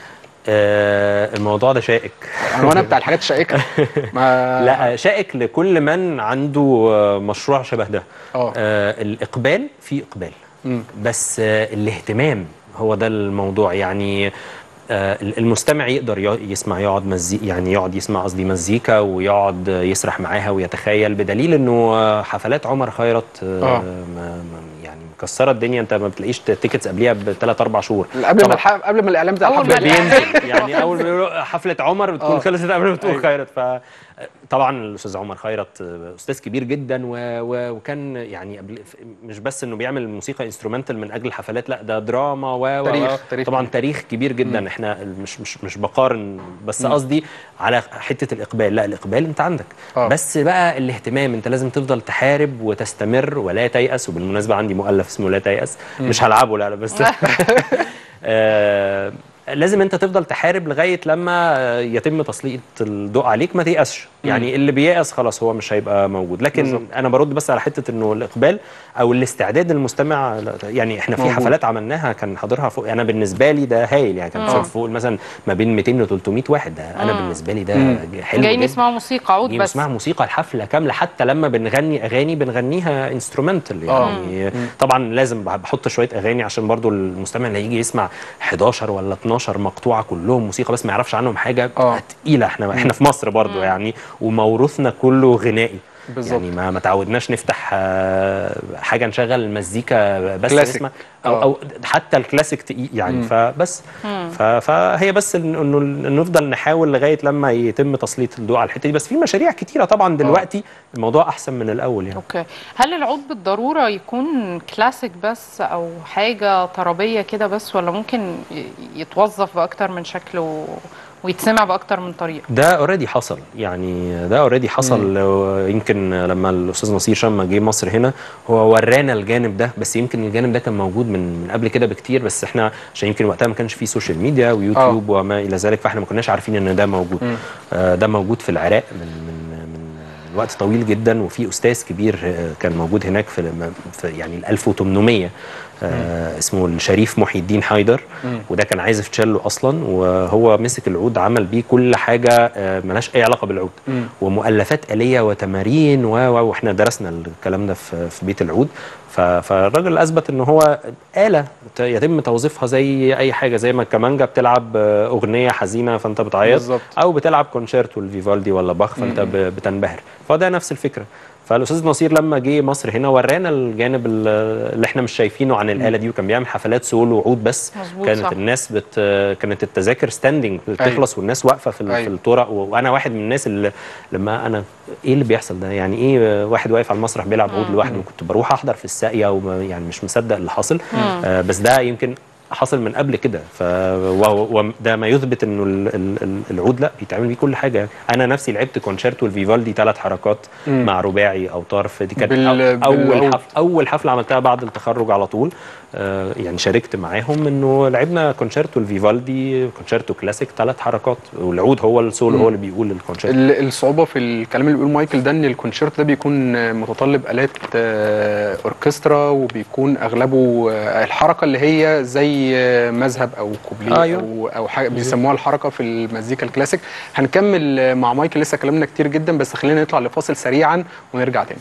آه، الموضوع ده شائك. انا وانا بتاع الحاجات الشائكه ما لا شائك لكل من عنده آه، مشروع شبه ده. اه آه الاقبال في اقبال، مم. بس آه الاهتمام هو ده الموضوع يعني. آه المستمع يقدر ي- يسمع يقعد مزي يعني يقعد يسمع قصدي مزيكا ويقعد يسرح معاها ويتخيل، بدليل انه آه، حفلات عمر خيرت آه آه. ما ما- يعني يعني مكسره الدنيا، انت ما بتلاقيش تيكتس قبليها بثلاث اربع شهور قبل ما الح... قبل ما الاعلام بتاع أول ما الحفله بينزل يعني اول ما بيقولوا حفله عمر بتكون آه. خلصت قبل ما تقول أيوة. خيرت. فطبعا الاستاذ عمر خيرت استاذ كبير جدا و... و... وكان يعني قبل مش بس انه بيعمل موسيقى انسترومنتال من اجل الحفلات، لا ده دراما و تاريخ و... تاريخ طبعا كبير. تاريخ كبير جدا. مم. احنا مش مش مش بقارن، بس مم. قصدي على حته الاقبال، لا الاقبال انت عندك آه. بس بقى الاهتمام انت لازم تفضل تحارب وتستمر ولا تيأس. وبالمناسبه عندي مؤلف اسمه لا تيأس، مش هلعبه لا لا بس آه لازم انت تفضل تحارب لغايه لما يتم تسليط الضوء عليك، ما تيأسش. يعني اللي بييأس خلاص هو مش هيبقى موجود. لكن بالزبط. انا برد بس على حته انه الاقبال او الاستعداد المستمع، يعني احنا في موجود. حفلات عملناها كان حاضرها فوق، انا بالنسبه لي ده هايل يعني، كان فوق مثلا ما بين مئتين و ثلاثمئة واحد، ده انا مم. بالنسبه لي ده مم. حلو. جايين يسمعوا موسيقى عود بس، نسمع موسيقى الحفله كامله، حتى لما بنغني اغاني بنغنيها انسترومنتال يعني. مم. طبعا لازم بحط شويه اغاني عشان برضو المستمع اللي هيجي يسمع حداشر ولا اتناشر مقطوعه كلهم موسيقى بس ما يعرفش عنهم حاجه تقيله. احنا احنا في مصر برضو يعني، وموروثنا كله غنائي بالزبط. يعني ما ما تعودناش نفتح حاجه نشغل المزيكا بس نسمع او او حتى الكلاسيك تقيل يعني. مم. فبس مم. فهي بس انه نفضل نحاول لغايه لما يتم تسليط الضوء على الحته دي. بس في مشاريع كتيره طبعا دلوقتي أوه. الموضوع احسن من الاول يعني. اوكي، هل العود بالضروره يكون كلاسيك بس او حاجه طربيه كده بس، ولا ممكن يتوظف باكتر من شكل و... ويتسمع باكتر من طريقه؟ ده اوريدي حصل يعني، ده اوريدي حصل. يمكن لما الاستاذ نصير شما جه مصر هنا هو ورانا الجانب ده، بس يمكن الجانب ده كان موجود من من قبل كده بكتير، بس احنا عشان يمكن وقتها ما كانش فيه سوشيال ميديا ويوتيوب أوه. وما الى ذلك، فاحنا ما كناش عارفين ان ده موجود. آه ده موجود في العراق من من من وقت طويل جدا، وفي استاذ كبير كان موجود هناك في, في يعني ال ألف وثمانمئة آه اسمه الشريف محي الدين حيدر، مم. وده كان عازف تشيلو اصلا، وهو مسك العود عمل بيه كل حاجه آه ملهاش اي علاقه بالعود، مم. ومؤلفات آلية وتمارين و واحنا درسنا الكلام ده في, في بيت العود. فالراجل اثبت ان هو آلة يتم توظيفها زي اي حاجه، زي ما الكمانجا بتلعب اغنيه حزينه فانت بتعيط بالزبط. او بتلعب كونشيرتو لفيفالدي ولا باخ فانت مم. بتنبهر، فده نفس الفكره. فالاستاذ نصير لما جه مصر هنا ورانا الجانب اللي احنا مش شايفينه عن الاله دي، وكان بيعمل حفلات سولو وعود بس. كانت صح. الناس بت كانت التذاكر ستاندنج بتخلص أيوة. والناس واقفه في, أيوة. في الطرق، وانا واحد من الناس اللي لما انا ايه اللي بيحصل ده يعني، ايه واحد واقف على المسرح بيلعب عود لوحده، وكنت بروح احضر في الساقيه ويعني مش مصدق اللي حاصل. آه بس ده يمكن حصل من قبل كده، ف وده ما يثبت انه العود لا بيتعمل بيه كل حاجه. انا نفسي لعبت كونشيرتو لفيفالدي ثلاث حركات مم. مع رباعي او طرف، دي كانت اول حفله اول حفله عملتها بعد التخرج على طول. آه يعني شاركت معاهم انه لعبنا كونشيرتو لفيفالدي كونشيرتو كلاسيك ثلاث حركات، والعود هو السولو هو اللي بيقول الكونشيرتو. الصعوبه في الكلام اللي بيقول مايكل ده ان الكونشيرتو ده بيكون متطلب آلات آه اوركسترا، وبيكون اغلبه آه الحركه اللي هي زي مذهب او كوبليه أيوة. او او حاجه بيسموها الحركه في المزيكا الكلاسيك. هنكمل مع مايكل لسه كلامنا كتير جدا، بس خلينا نطلع لفاصل سريعا ونرجع تاني.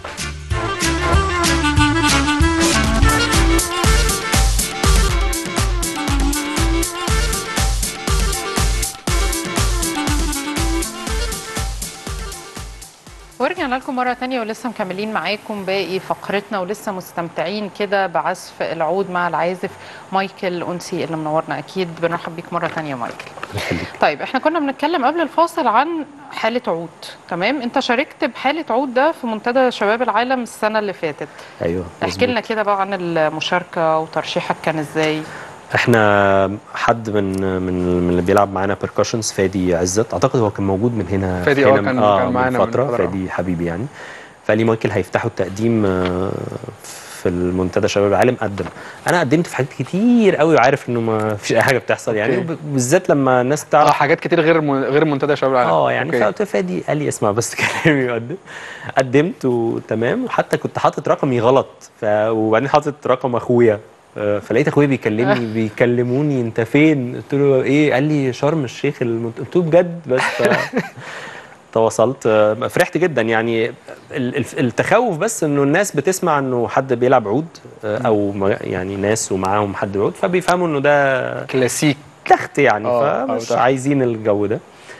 ورجعنا لكم مرة تانية ولسه مكملين معاكم باقي فقرتنا، ولسه مستمتعين كده بعزف العود مع العازف مايكل أنسي اللي منورنا. أكيد بنرحب بيك مرة تانية مايكل. طيب احنا كنا بنتكلم قبل الفاصل عن حالة عود، تمام؟ انت شاركت بحالة عود ده في منتدى شباب العالم السنة اللي فاتت. ايوه احكي لنا كده بقى عن المشاركة وترشيحك كان ازاي؟ احنا حد من من من اللي بيلعب معانا بيركشنز فادي عزت، اعتقد هو كان موجود من هنا فادي هنا كان آه كان معانا من فتره. فادي حبيبي يعني. فقال لي مايكل هيفتحوا التقديم في المنتدى شباب العالم. قدم انا قدمت في حاجات كتير قوي، وعارف انه ما فيش اي حاجه بتحصل يعني، بالذات لما الناس تعرف اه حاجات كتير غير غير منتدى شباب العالم. اه يعني فقلت فادي قال لي اسمع بس كلامي وقدم. قدمت وتمام، وحتى كنت حاطط رقمي غلط، وبعدين حاطط رقم اخويا، فلقيت اخويا بيكلمني بيكلموني انت فين؟ قلت له ايه؟ قال لي شرم الشيخ. قلت له بجد؟ بس تواصلت. فرحت جدا يعني. التخوف بس انه الناس بتسمع انه حد بيلعب عود او يعني ناس ومعاهم حد عود، فبيفهموا انه ده كلاسيك تخت يعني، فمش عايزين الجو ده.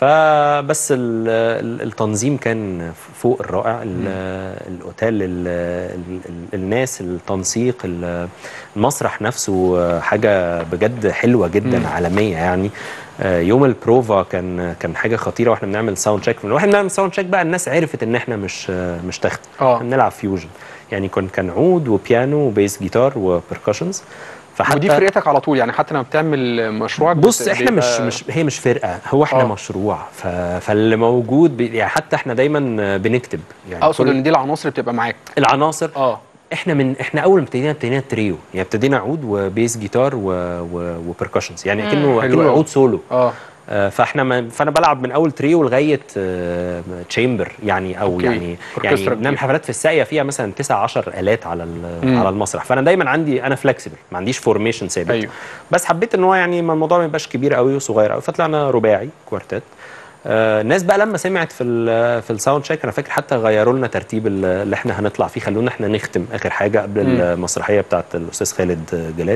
فبس ال- ال- التنظيم كان فوق الرائع، ال- الاوتيل، ال- ال- ال- الناس، التنسيق، ال- المسرح نفسه حاجه بجد حلوه جدا، مم. عالميه يعني. آه، يوم البروفا كان كان حاجه خطيره، واحنا بنعمل ساوند تشيك. واحنا بنعمل ساوند تشيك بقى الناس عرفت ان احنا مش مش تخت، اه احنا بنلعب فيوجن يعني. كان كان عود وبيانو وبيس جيتار وبركشنز. ودي فرقتك على طول يعني، حتى لما بتعمل مشروعك بص بت- احنا مش بيبقى- مش هي مش فرقه، هو احنا آه. مشروع. ف... فاللي موجود بي... يعني حتى احنا دايما بنكتب يعني اقصد كل ان دي العناصر اللي بتبقى معاك. العناصر. اه احنا من احنا اول ما ابتدينا ابتدينا تريو يعني، ابتدينا عود وبيس جيتار و... و... وبركشنز يعني، اكنه حلو اكنه أوي. عود سولو. اه آه، فاحنا ما فانا بلعب من اول تريو لغايه تشامبر يعني، او أوكي. يعني أوركسترا يعني كتير. بنعمل حفلات في الساقيه فيها مثلا تسعة عشر الات على ال- مم. على المسرح. فانا دايما عندي انا فلكسبل، ما عنديش فورميشن ثابت. ايوه بس حبيت ان هو يعني ما الموضوع ما يبقاش كبير قوي وصغير قوي، فطلعنا رباعي كوارتات. آه، الناس بقى لما سمعت في ال في الساوند تشيك، انا فاكر حتى غيروا لنا ترتيب ال- اللي احنا هنطلع فيه، خلونا احنا نختم اخر حاجه قبل مم. المسرحيه بتاعت الاستاذ خالد جلال.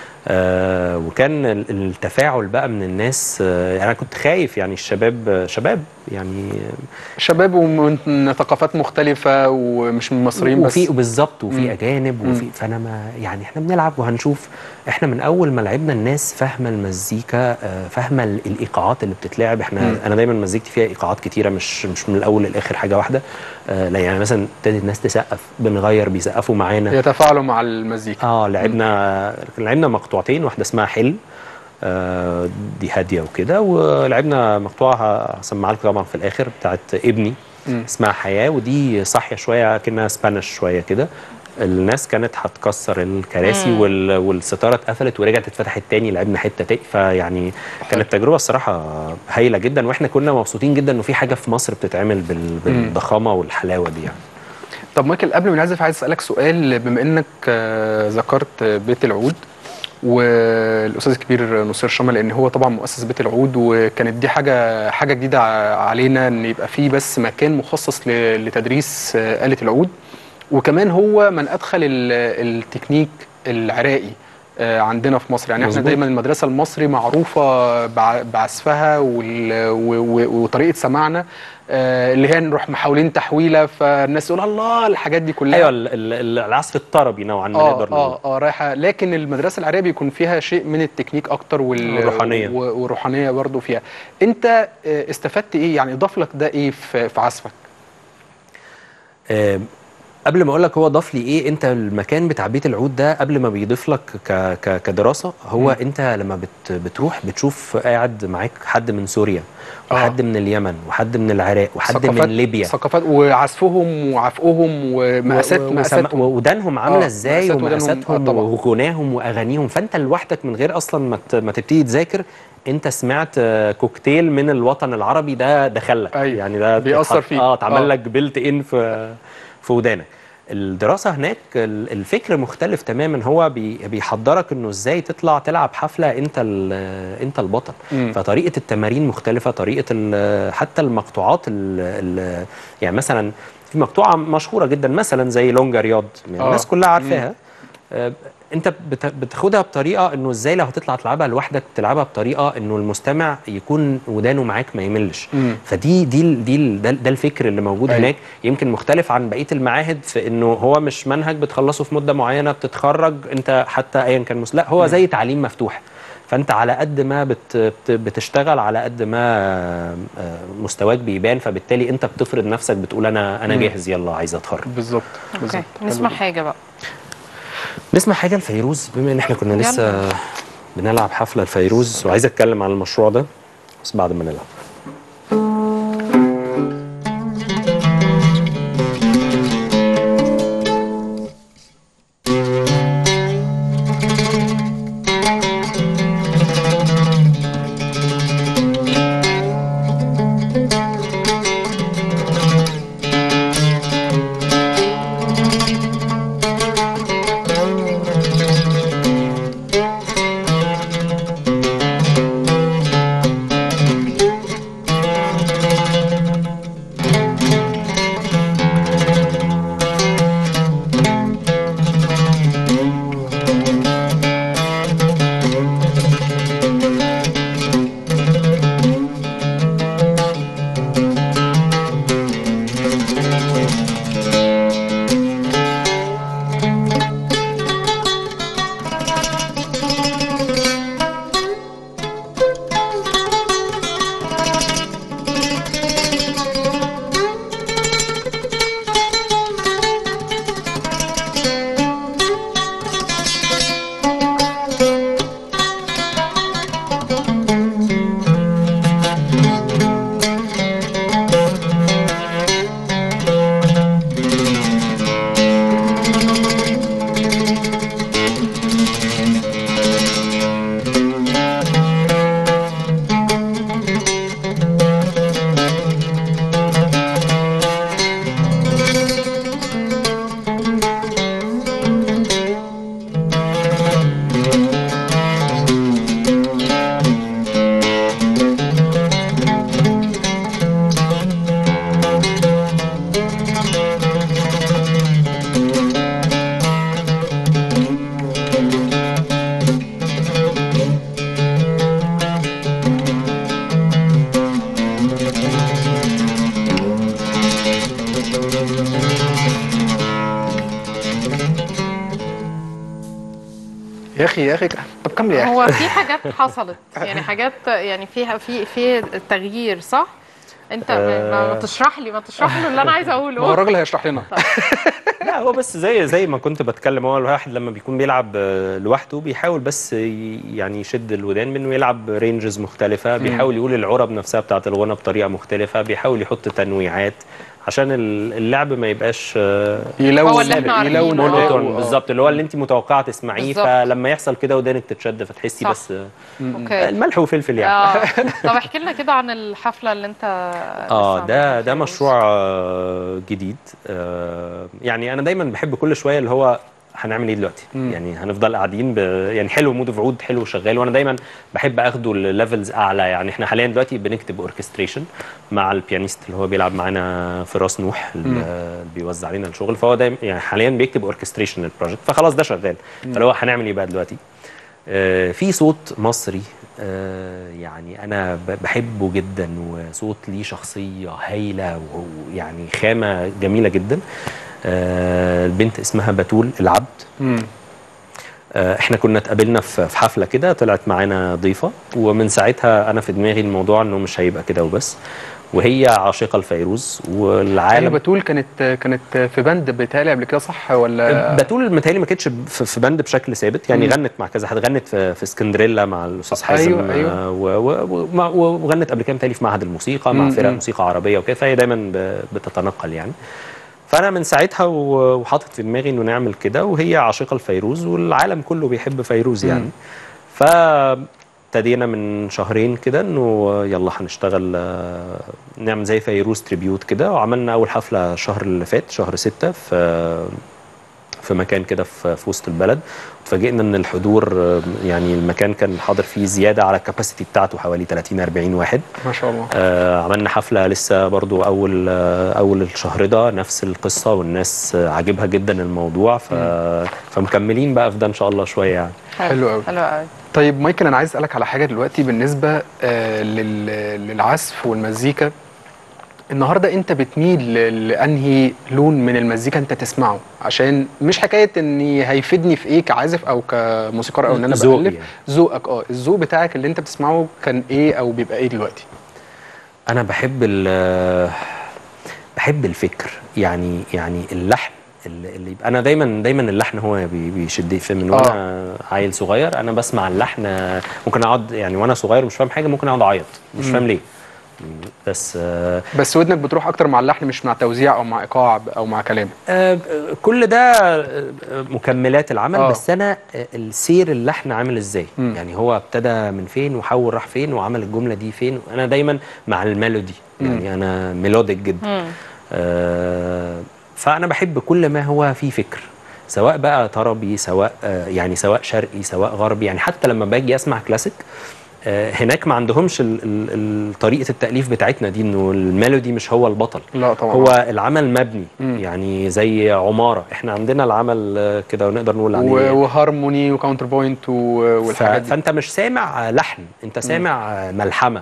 آه، وكان ال- التفاعل بقى من الناس. آه، انا كنت خايف يعني، الشباب شباب يعني، شباب ومن ثقافات مختلفه ومش من مصريين بس. وفي بالظبط، وفي مم. اجانب، وفي مم. فانا ما يعني احنا بنلعب وهنشوف. احنا من اول ما لعبنا الناس فاهمه المزيكا، آه، فاهمه ال- الايقاعات اللي بتتلعب. احنا مم. انا دايما مزيكتي فيها ايقاعات كتيره، مش مش من الاول للاخر حاجه واحده. آه، لا يعني مثلا ابتدت الناس تسقف، بنغير بيسقفوا معانا. يتفاعلوا مع المزيكا. اه لعبنا لعبنا مقطوعتين، واحده اسمها حل، آه، دي هاديه وكده، ولعبنا مقطوعه هسمعها لكم طبعا في الاخر بتاعت ابني مم. اسمها حياه، ودي صاحيه شويه كأنها سبانيش شويه كده. الناس كانت هتكسر الكراسي مم. وال... والستاره اتقفلت ورجعت اتفتحت تاني، لعبنا حته تاني. فيعني كانت تجربه الصراحه هايله جدا، واحنا كنا مبسوطين جدا انه في حاجه في مصر بتتعمل بال... بالضخامه والحلاوه دي يعني. طب مايكل، قبل ما نعزف عايز اسالك سؤال، بما انك آه، ذكرت بيت العود والاستاذ الكبير نصير شامل، لان هو طبعا مؤسس بيت العود، وكانت دي حاجه حاجه جديده ع- علينا ان يبقى فيه بس مكان مخصص ل- لتدريس آه، آلة العود. وكمان هو من ادخل ال- التكنيك العراقي آه، عندنا في مصر. يعني احنا مظبوط. دايما المدرسه المصري معروفه بع- بعزفها وال- و- و- وطريقه سماعنا، آه، اللي هي نروح محاولين تحويله، فالناس تقول الله الحاجات دي كلها. ايوه ال- ال- العصر الطربي نوعا ما اه نقدر نقول. اه اه رايحه. لكن المدرسه العربيه بيكون فيها شيء من التكنيك اكتر وال والروحانية. و- والروحانيه برضو فيها. انت آه، استفدت ايه يعني؟ اضاف لك ده ايه في في عزفك؟ آه، قبل ما اقول لك هو ضاف لي ايه، انت المكان بتاع بيت العود ده قبل ما بيضيف لك ك ك كدراسه، هو مم. انت لما بت بتروح بتشوف قاعد معاك حد من سوريا، وحد آه. من اليمن، وحد من العراق، وحد من ثقافات- ليبيا، ثقافات وعزفهم وعفقهم ومقاسات و- و- مقاساتهم. وسم- ودانهم عامله آه، ازاي، مقاسات ودانهم، ومقاساتهم آه، طبعاً. وغناهم واغانيهم. فانت لوحدك من غير اصلا ما ت- ما تبتدي تذاكر، انت سمعت آه، كوكتيل من الوطن العربي ده دخلك. أيوة. يعني ده بيأثر اتحط- فيك. اه اتعمل آه. لك بيلت ان في في ودانك. الدراسه هناك ال- الفكر مختلف تماما، هو بي- بيحضرك انه ازاي تطلع تلعب حفله انت ال- انت البطل. مم. فطريقه التمارين مختلفه، طريقه ال- حتى المقطوعات ال ال يعني مثلا في مقطوعه مشهوره جدا مثلا زي لونجا رياض، يعني آه. الناس كلها عارفاها. آه، انت بت- بتاخدها بطريقه انه ازاي لو هتطلع تلعبها لوحدك تلعبها بطريقه انه المستمع يكون ودانه معاك ما يملش. مم. فدي دي ال- دي ال- ده, ده الفكر اللي موجود أيوة. هناك. يمكن مختلف عن بقيه المعاهد في انه هو مش منهج بتخلصه في مده معينه بتتخرج انت حتى ايا كان مس... لا هو زي تعليم مفتوح. فانت على قد ما بت بت بتشتغل على قد ما آه، مستواك بيبان، فبالتالي انت بتفرض نفسك، بتقول انا انا مم. جاهز يلا عايز اتخرج. بالظبط اوكي بالظبط. نسمع حلو. حاجه بقى. نسمع حاجه لفيروز، بما ان احنا كنا يلا. لسه بنلعب حفله لفيروز، وعايز اتكلم عن المشروع ده بس بعد ما نلعب. يا اخي يا اخي طب كمل يا اخي. هو في حاجات حصلت يعني حاجات يعني فيها في في تغيير صح؟ انت ما ما تشرح لي ما تشرح له اللي انا عايزه اقوله. ما هو الراجل هيشرح لنا. لا هو بس زي زي ما كنت بتكلم، هو الواحد لما بيكون بيلعب لوحده بيحاول بس يعني يشد الودان منه، يلعب رينجز مختلفة، بيحاول يقول العرب نفسها بتاعت الغنى بطريقة مختلفة، بيحاول يحط تنويعات عشان اللعب ما يبقاش يلون هو اللي احنا عارفينه. يلون مونوتون بالظبط، اللي هو اللي انت متوقعه تسمعيه، بالظبط. فلما يحصل كده ودانك تتشد فتحسي صح. بس اوكي. الملح وفلفل يعني. اه طب احكي لنا كده عن الحفله اللي انت اه لسه ده عاملها ده فيروز. مشروع آه، جديد. آه، يعني انا دايما بحب كل شويه اللي هو هنعمل ايه دلوقتي؟ مم. يعني هنفضل قاعدين ب... يعني حلو مود اوف عود حلو شغال، وانا دايما بحب اخده الليفلز اعلى. يعني احنا حاليا دلوقتي بنكتب اوركستريشن مع البيانيست اللي هو بيلعب معانا فراس نوح اللي مم. اللي بيوزع علينا الشغل، فهو دايما يعني حاليا بيكتب اوركستريشن البروجكت، فخلاص ده شغال. فاللي هو هنعمل ايه بقى دلوقتي؟ آه، في صوت مصري آه، يعني انا ب- بحبه جدا، وصوت ليه شخصيه هايله ويعني خامه جميله جدا. آه، البنت اسمها بتول العبد. مم. آه، احنا كنا اتقابلنا في في حفله كده، طلعت معانا ضيفه، ومن ساعتها انا في دماغي الموضوع انه مش هيبقى كده وبس، وهي عاشقه لفيروز هي والعالم. بتول كانت كانت في باند بيتهيألي قبل كده صح ولا؟ بتول متهيألي ما كانتش في في باند بشكل ثابت، يعني مم. غنت مع كذا حد، غنت في في اسكندريلا مع الاستاذ حازم. أيوة، أيوة. آه، و- و- ومع- وغنت قبل كده متهيألي في معهد الموسيقى مع مم، فرق مم. موسيقى عربيه وكده، فهي دايما ب- بتتنقل يعني. فانا من ساعتها و- وحاطط في دماغي انه نعمل كده، وهي عاشقه لفيروز والعالم كله بيحب فيروز يعني. مم. فابتدينا من شهرين كده انه يلا هنشتغل آه، نعمل زي فيروز تريبيوت كده، وعملنا اول حفله الشهر اللي فات شهر ستة في في مكان كده في في وسط البلد. اتفاجئنا ان الحضور آه، يعني المكان كان حاضر فيه زياده على الكاباسيتي بتاعته حوالي ثلاثين أربعين واحد. ما شاء الله. آه، عملنا حفله لسه برضو اول آه، اول الشهر ده نفس القصه، والناس آه، عاجبها جدا الموضوع، ف... فمكملين بقى في ده ان شاء الله شويه يعني. حلو قوي. حلو قوي. طيب مايكل انا عايز اسالك على حاجه دلوقتي بالنسبه آه لل- للعزف والمزيكا. النهارده انت بتميل ل- لانهي لون من المزيكا انت تسمعه؟ عشان مش حكايه اني هيفيدني في ايه كعازف او كموسيقار او ان انا ذوقي بألف. يعني. ذوقك اه الذوق بتاعك اللي انت بتسمعه كان ايه او بيبقى ايه دلوقتي؟ انا بحب ال بحب الفكر، يعني يعني اللحن اللي اللي يبقى انا دايما دايما اللحن هو بي- بيشدني. في من وانا عيل صغير انا بسمع اللحن، ممكن اقعد يعني وانا صغير مش فاهم حاجه ممكن اقعد اعيط مش مم. فاهم ليه، بس آه، بس ودنك بتروح اكتر مع اللحن مش مع توزيع او مع ايقاع او مع كلام. آه، كل ده آه، مكملات العمل. آه. بس انا آه، السير اللحن عامل ازاي، مم. يعني هو ابتدى من فين وحول راح فين وعمل الجمله دي فين. انا دايما مع الميلودي، يعني انا ميلوديك جدا. مم. آه، فانا بحب كل ما هو فيه فكر، سواء بقى طربي سواء آه، يعني سواء شرقي سواء غربي. يعني حتى لما باجي اسمع كلاسيك آه، هناك ما عندهمش ال- ال- ال- طريقه التاليف بتاعتنا دي، انه الميلودي مش هو البطل، لا طبعا. هو العمل مبني. مم. يعني زي عماره احنا عندنا العمل آه، كده ونقدر نقول و- عليه وهارموني وكاونتر بوينت و- ف... والحاجات دي. فانت مش سامع لحن، انت سامع ملحمه.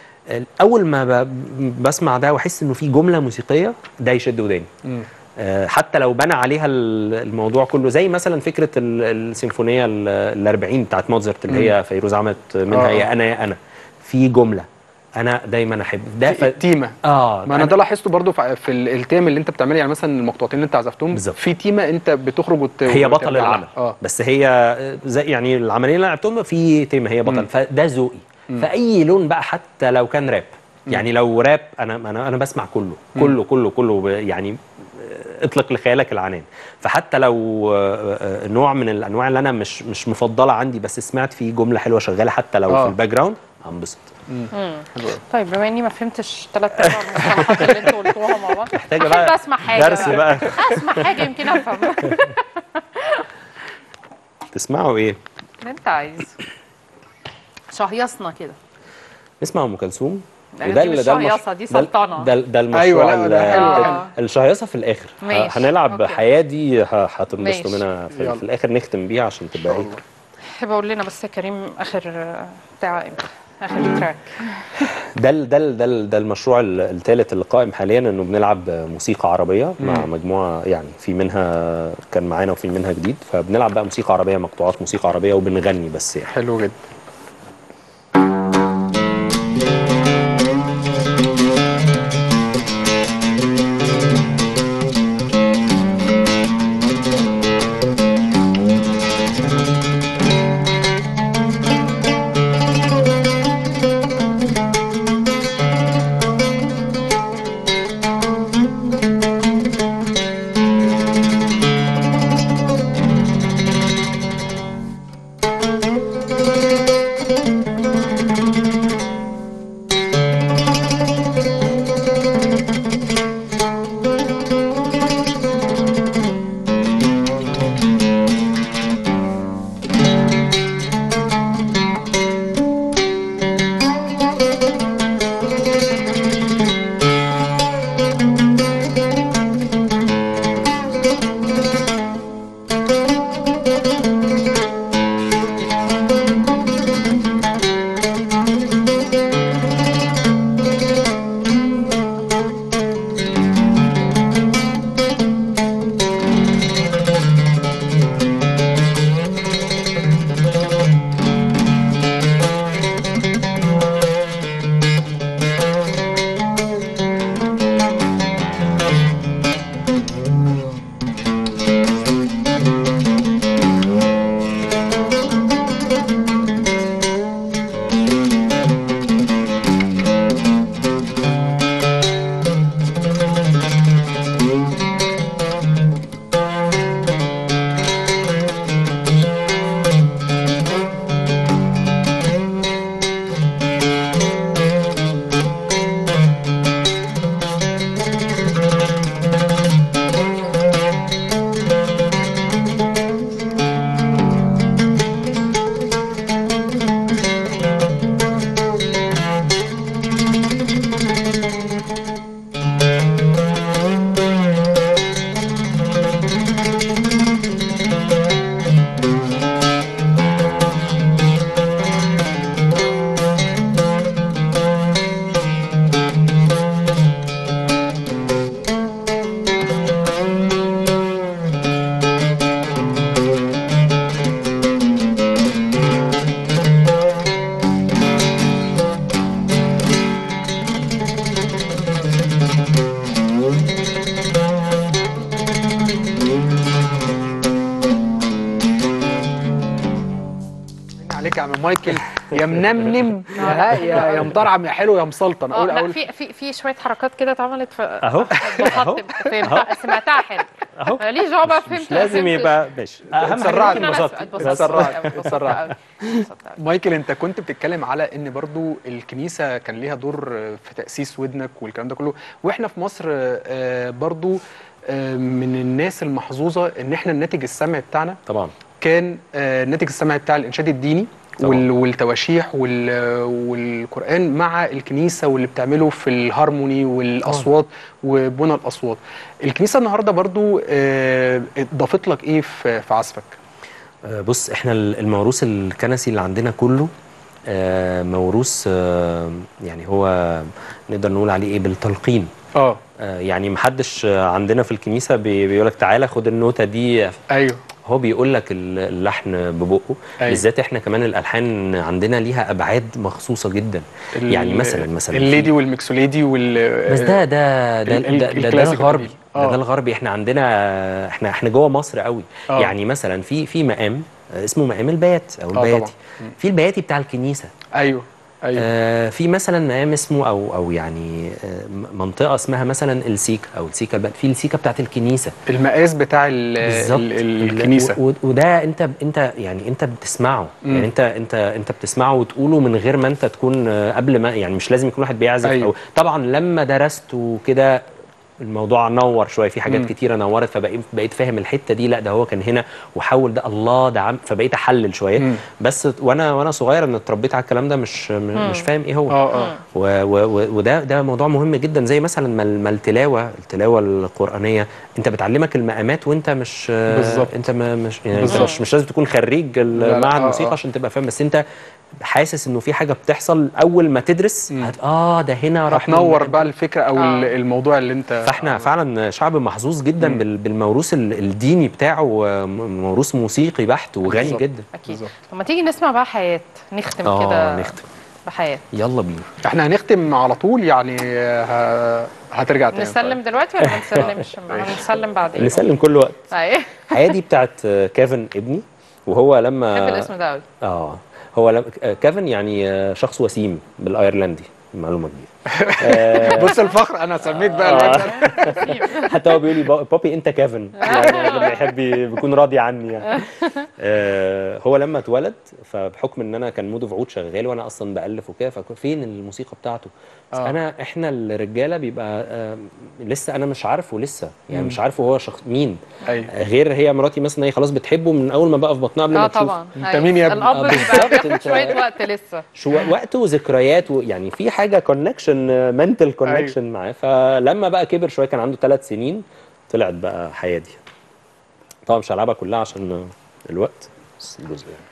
اول ما ب... بسمع ده واحس انه في جمله موسيقيه ده يشد وداني. مم. آه، حتى لو بنى عليها ال- الموضوع كله، زي مثلا فكره ال- السيمفونيه ال- الأربعين بتاعت موتزارت اللي هي فيروز عملت منها آه. يا انا يا انا، في جمله انا دايما احب ده. في التيمه. اه ما انا ده لاحظته برضو في في ال- التيم اللي انت بتعملها، يعني مثلا المقطوعتين اللي انت عزفتهم بالظبط. في تيمه انت بتخرج وت... هي بطل وترجع لها. العمل. اه بس هي زي يعني العملين اللي لعبتهم في تيم هي بطل. مم. فده ذوقي. فاي لون بقى حتى لو كان راب، يعني لو راب انا انا انا بسمع كله كله كله كله ب- يعني اطلق لخيالك العنان. فحتى لو آه، آه، نوع من الانواع اللي انا مش مش مفضله عندي بس سمعت فيه جمله حلوه شغاله حتى لو آه. في الباك جراوند هنبسط. طيب بما اني ما فهمتش ثلاث ارباع المصطلحات اللي انتوا قلتوها مع بعض، محتاجة احب بقى اسمع حاجه درس بقى. اسمع حاجه يمكن افهم. تسمعوا ايه؟ اللي انت عايزه. شهيصنا كده. نسمع ام كلثوم. لا، وده دي مش ال- ده المش- شهيصة، دي ده- سلطنة. ده ده المشروع. أيوة، لا، ال- ده حلو، ال- حلو. الشهيصة في الاخر. ماشي. هنلعب أوكي. حياة دي ه- هتنبسطوا ماشي. منها في, يلا. في الاخر، نختم بيها عشان تبقى ايه. احب اقول لنا بس يا كريم اخر بتاع امتى؟ اخر تراك. ده ال ده ال ده ال ده المشروع الثالث اللي قائم حاليا، انه بنلعب موسيقى عربيه مع مم. مجموعه، يعني في منها كان معانا وفي منها جديد، فبنلعب بقى موسيقى عربيه، مقطوعات موسيقى عربيه وبنغني بس يعني. حلو جدا. عليك يا عم مايكل، يا منمنم يا يا يا مطرعم يا حلو يا مسلطن. اه لا، في في في شويه حركات كده اتعملت في اهو اهو فهمتها، سمعتها حلو اهو. ليه جواب مش فهمت لازم يبقى ماشي. اهم حاجه اتسرعت انبسطت. اتسرعت اتسرعت. مايكل، انت كنت بتتكلم على ان برضو الكنيسه كان ليها دور في تاسيس ودنك والكلام ده كله، واحنا في مصر برضو من الناس المحظوظه ان احنا الناتج السمعي بتاعنا طبعا كان الناتج السمعي بتاع الانشاد الديني وال والتواشيح وال والقرآن مع الكنيسة واللي بتعمله في الهارموني والأصوات وبنى الأصوات. الكنيسة النهاردة برضو اضافت لك ايه في عزفك؟ بص، احنا الموروث الكنسي اللي عندنا كله موروث يعني هو نقدر نقول عليه ايه بالتلقين. اه يعني محدش عندنا في الكنيسة بيقول لك تعالى خد النوتة دي. ايوه، هو بيقول لك اللحن ببقه. أيوة. بالذات احنا كمان الالحان عندنا ليها ابعاد مخصوصه جدا. يعني مثلا مثلا الليدي والميكسوليدي وال بس ده ده ده ده, ده, ده الغربي. ده, ده الغربي. احنا عندنا احنا احنا جوه مصر قوي. أوه. يعني مثلا في في مقام اسمه مقام البيات او البياتي. في البياتي بتاع الكنيسه. ايوه أيوة. آه في مثلا مقام اسمه او او يعني آه منطقه اسمها مثلا السيكا او السيكا البقى في السيكا بتاعت الكنيسه، المقاس بتاع ال ال الكنيسه. وده انت انت يعني انت بتسمعه. مم. يعني انت انت انت بتسمعه وتقوله من غير ما انت تكون قبل ما، يعني مش لازم يكون واحد بيعزف. أيوة. أو طبعا لما درست وكده الموضوع نور شويه، في حاجات مم. كتيره نورت، فبقيت بقيت فاهم الحته دي. لا ده هو كان هنا وحول ده، الله ده عم، فبقيت احلل شويه. مم. بس وانا وانا صغير انا اتربيت على الكلام ده، مش مم. مش فاهم ايه هو. اه اه وده ده موضوع مهم جدا. زي مثلا ما التلاوه التلاوه القرانيه انت بتعلمك المقامات وانت مش بالظبط. انت ما مش يعني انت مش, مش لازم تكون خريج معهد موسيقى عشان تبقى فاهم، بس انت حاسس انه في حاجه بتحصل اول ما تدرس هت... اه ده هنا راح هتنور بقى الفكره او آه. الموضوع اللي انت. فاحنا فعلا شعب محظوظ جدا مم. بال- بالموروث ال- الديني بتاعه، آه، موروث موسيقي بحت وغني بالظبط. جدا. اكيد. بالظبط. طب ما تيجي نسمع بقى حياه، نختم اه كده نختم بحياه. يلا بينا. احنا هنختم على طول يعني ه... هترجع تاني. نسلم دلوقتي ولا ما نسلمش؟ هنسلم بعدين. نسلم كل وقت. ايوه حياة دي بتاعت آه، كيفن ابني، وهو لما بحب الاسم ده قوي. اه هو لما آه، كيفن يعني آه، شخص وسيم بالايرلندي، معلومه كبيره. آه، بص الفخر انا سميت بقى الواد ده. حتى هو بيقول لي با- بابي انت كيفن، يعني لما يحب بيكون راضي عني يعني. آه، هو لما اتولد، فبحكم ان انا كان مود اوف عود شغال وانا اصلا بالف وكده، فين الموسيقى بتاعته؟ بس آه. انا احنا الرجاله بيبقى آه، لسه انا مش عارفه لسه، يعني مم. مش عارفه هو شخص مين. ايوه. آه، غير هي مراتي مثلا، هي خلاص بتحبه من اول ما بقى في بطنها قبل اه ما تشوف. طبعا. انت أيوة. مين يا ابني؟ الاب آه، بيبقى بالظبط. بياخد انت- شويه وقت لسه. شو وقت وذكريات و... يعني في حاجه كونكشن، منتال كونكشن معاه. فلما بقى كبر شويه كان عنده ثلاث سنين، طلعت بقى حياة دي. طبعا مش هلعبها كلها عشان الوقت، بس الجزء يعني.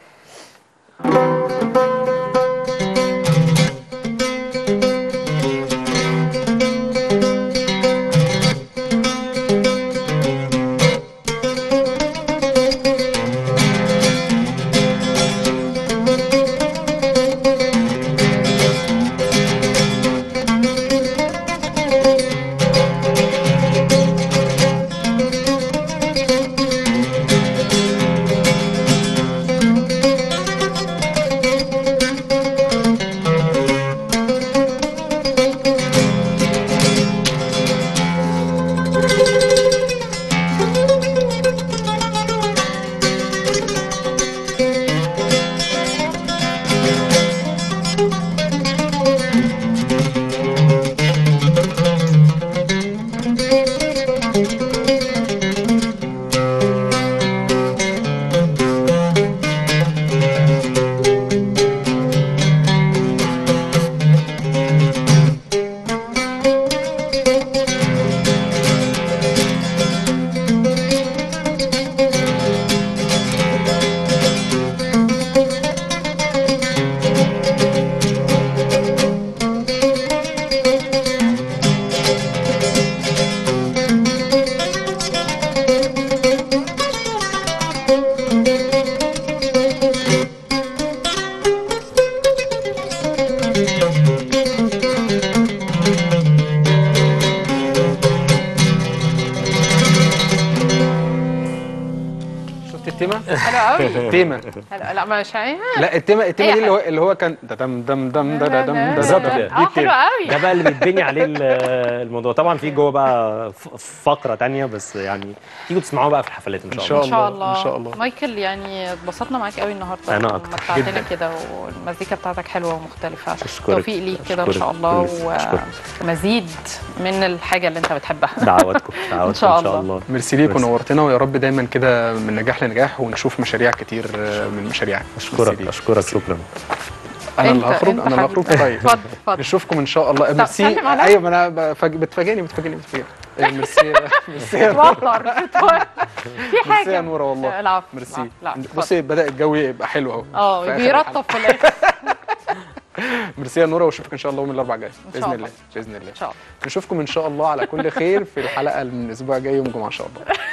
التيمه حلو قوي. التيمه حلو. لا مش عارف. لا التيمه التيمه أي دي اللي هو حاجة. اللي هو كان دم دم دم دم دم بالظبط كده. دي اه حلو التيمه. قوي. ده بقى اللي بيتبني عليه ال- الموضوع. طبعا في جوه بقى ف- فقره تانية، بس يعني تيجوا تسمعوها بقى في الحفلات ان شاء إن الله. شاء ان شاء الله. الله. إن شاء الله. مايكل يعني اتبسطنا معاك قوي النهارده. أنا أكتر. متعتنا جداً. كده، والمزيكا بتاعتك حلوه ومختلفه. أشكرك. توفيق ليك كده ان أشكرك. شاء الله، أشكرك. ومزيد من الحاجه اللي انت بتحبها. دعواتكم دعواتكم إن شاء ان شاء الله. الله. ميرسي ليك ميرسي. ونورتنا، ويا رب دايما كده من نجاح لنجاح ونشوف مشاريع كتير من مشاريعك. ميرسي اشكرك ليك. اشكرك شكرا. انا اللي أنت- هخرج أنت انا اللي هخرج. حبيبي. طيب اتفضل اتفضل. نشوفكم ان شاء الله. ميرسي. سلم عليا. ايوه ما انا بفاج- بتفاجئني بتفاجئني بتفاجئني إيه، ميرسي ميرسي يا توتر توتر. في ميرسي يا حاجه. نوره والله. العفو. ميرسي. لا لا، بصي بدا الجو يبقى حلو اهو. اه في آخر بيرطب في الاخر. ميرسي يا نوره، واشوفك ان شاء الله يوم الاربعاء الجاي إن شاء باذن الله. الله باذن الله. ان شاء الله. نشوفكم ان شاء الله على كل خير في الحلقه من الاسبوع الجاي يوم الجمعه ان شاء الله.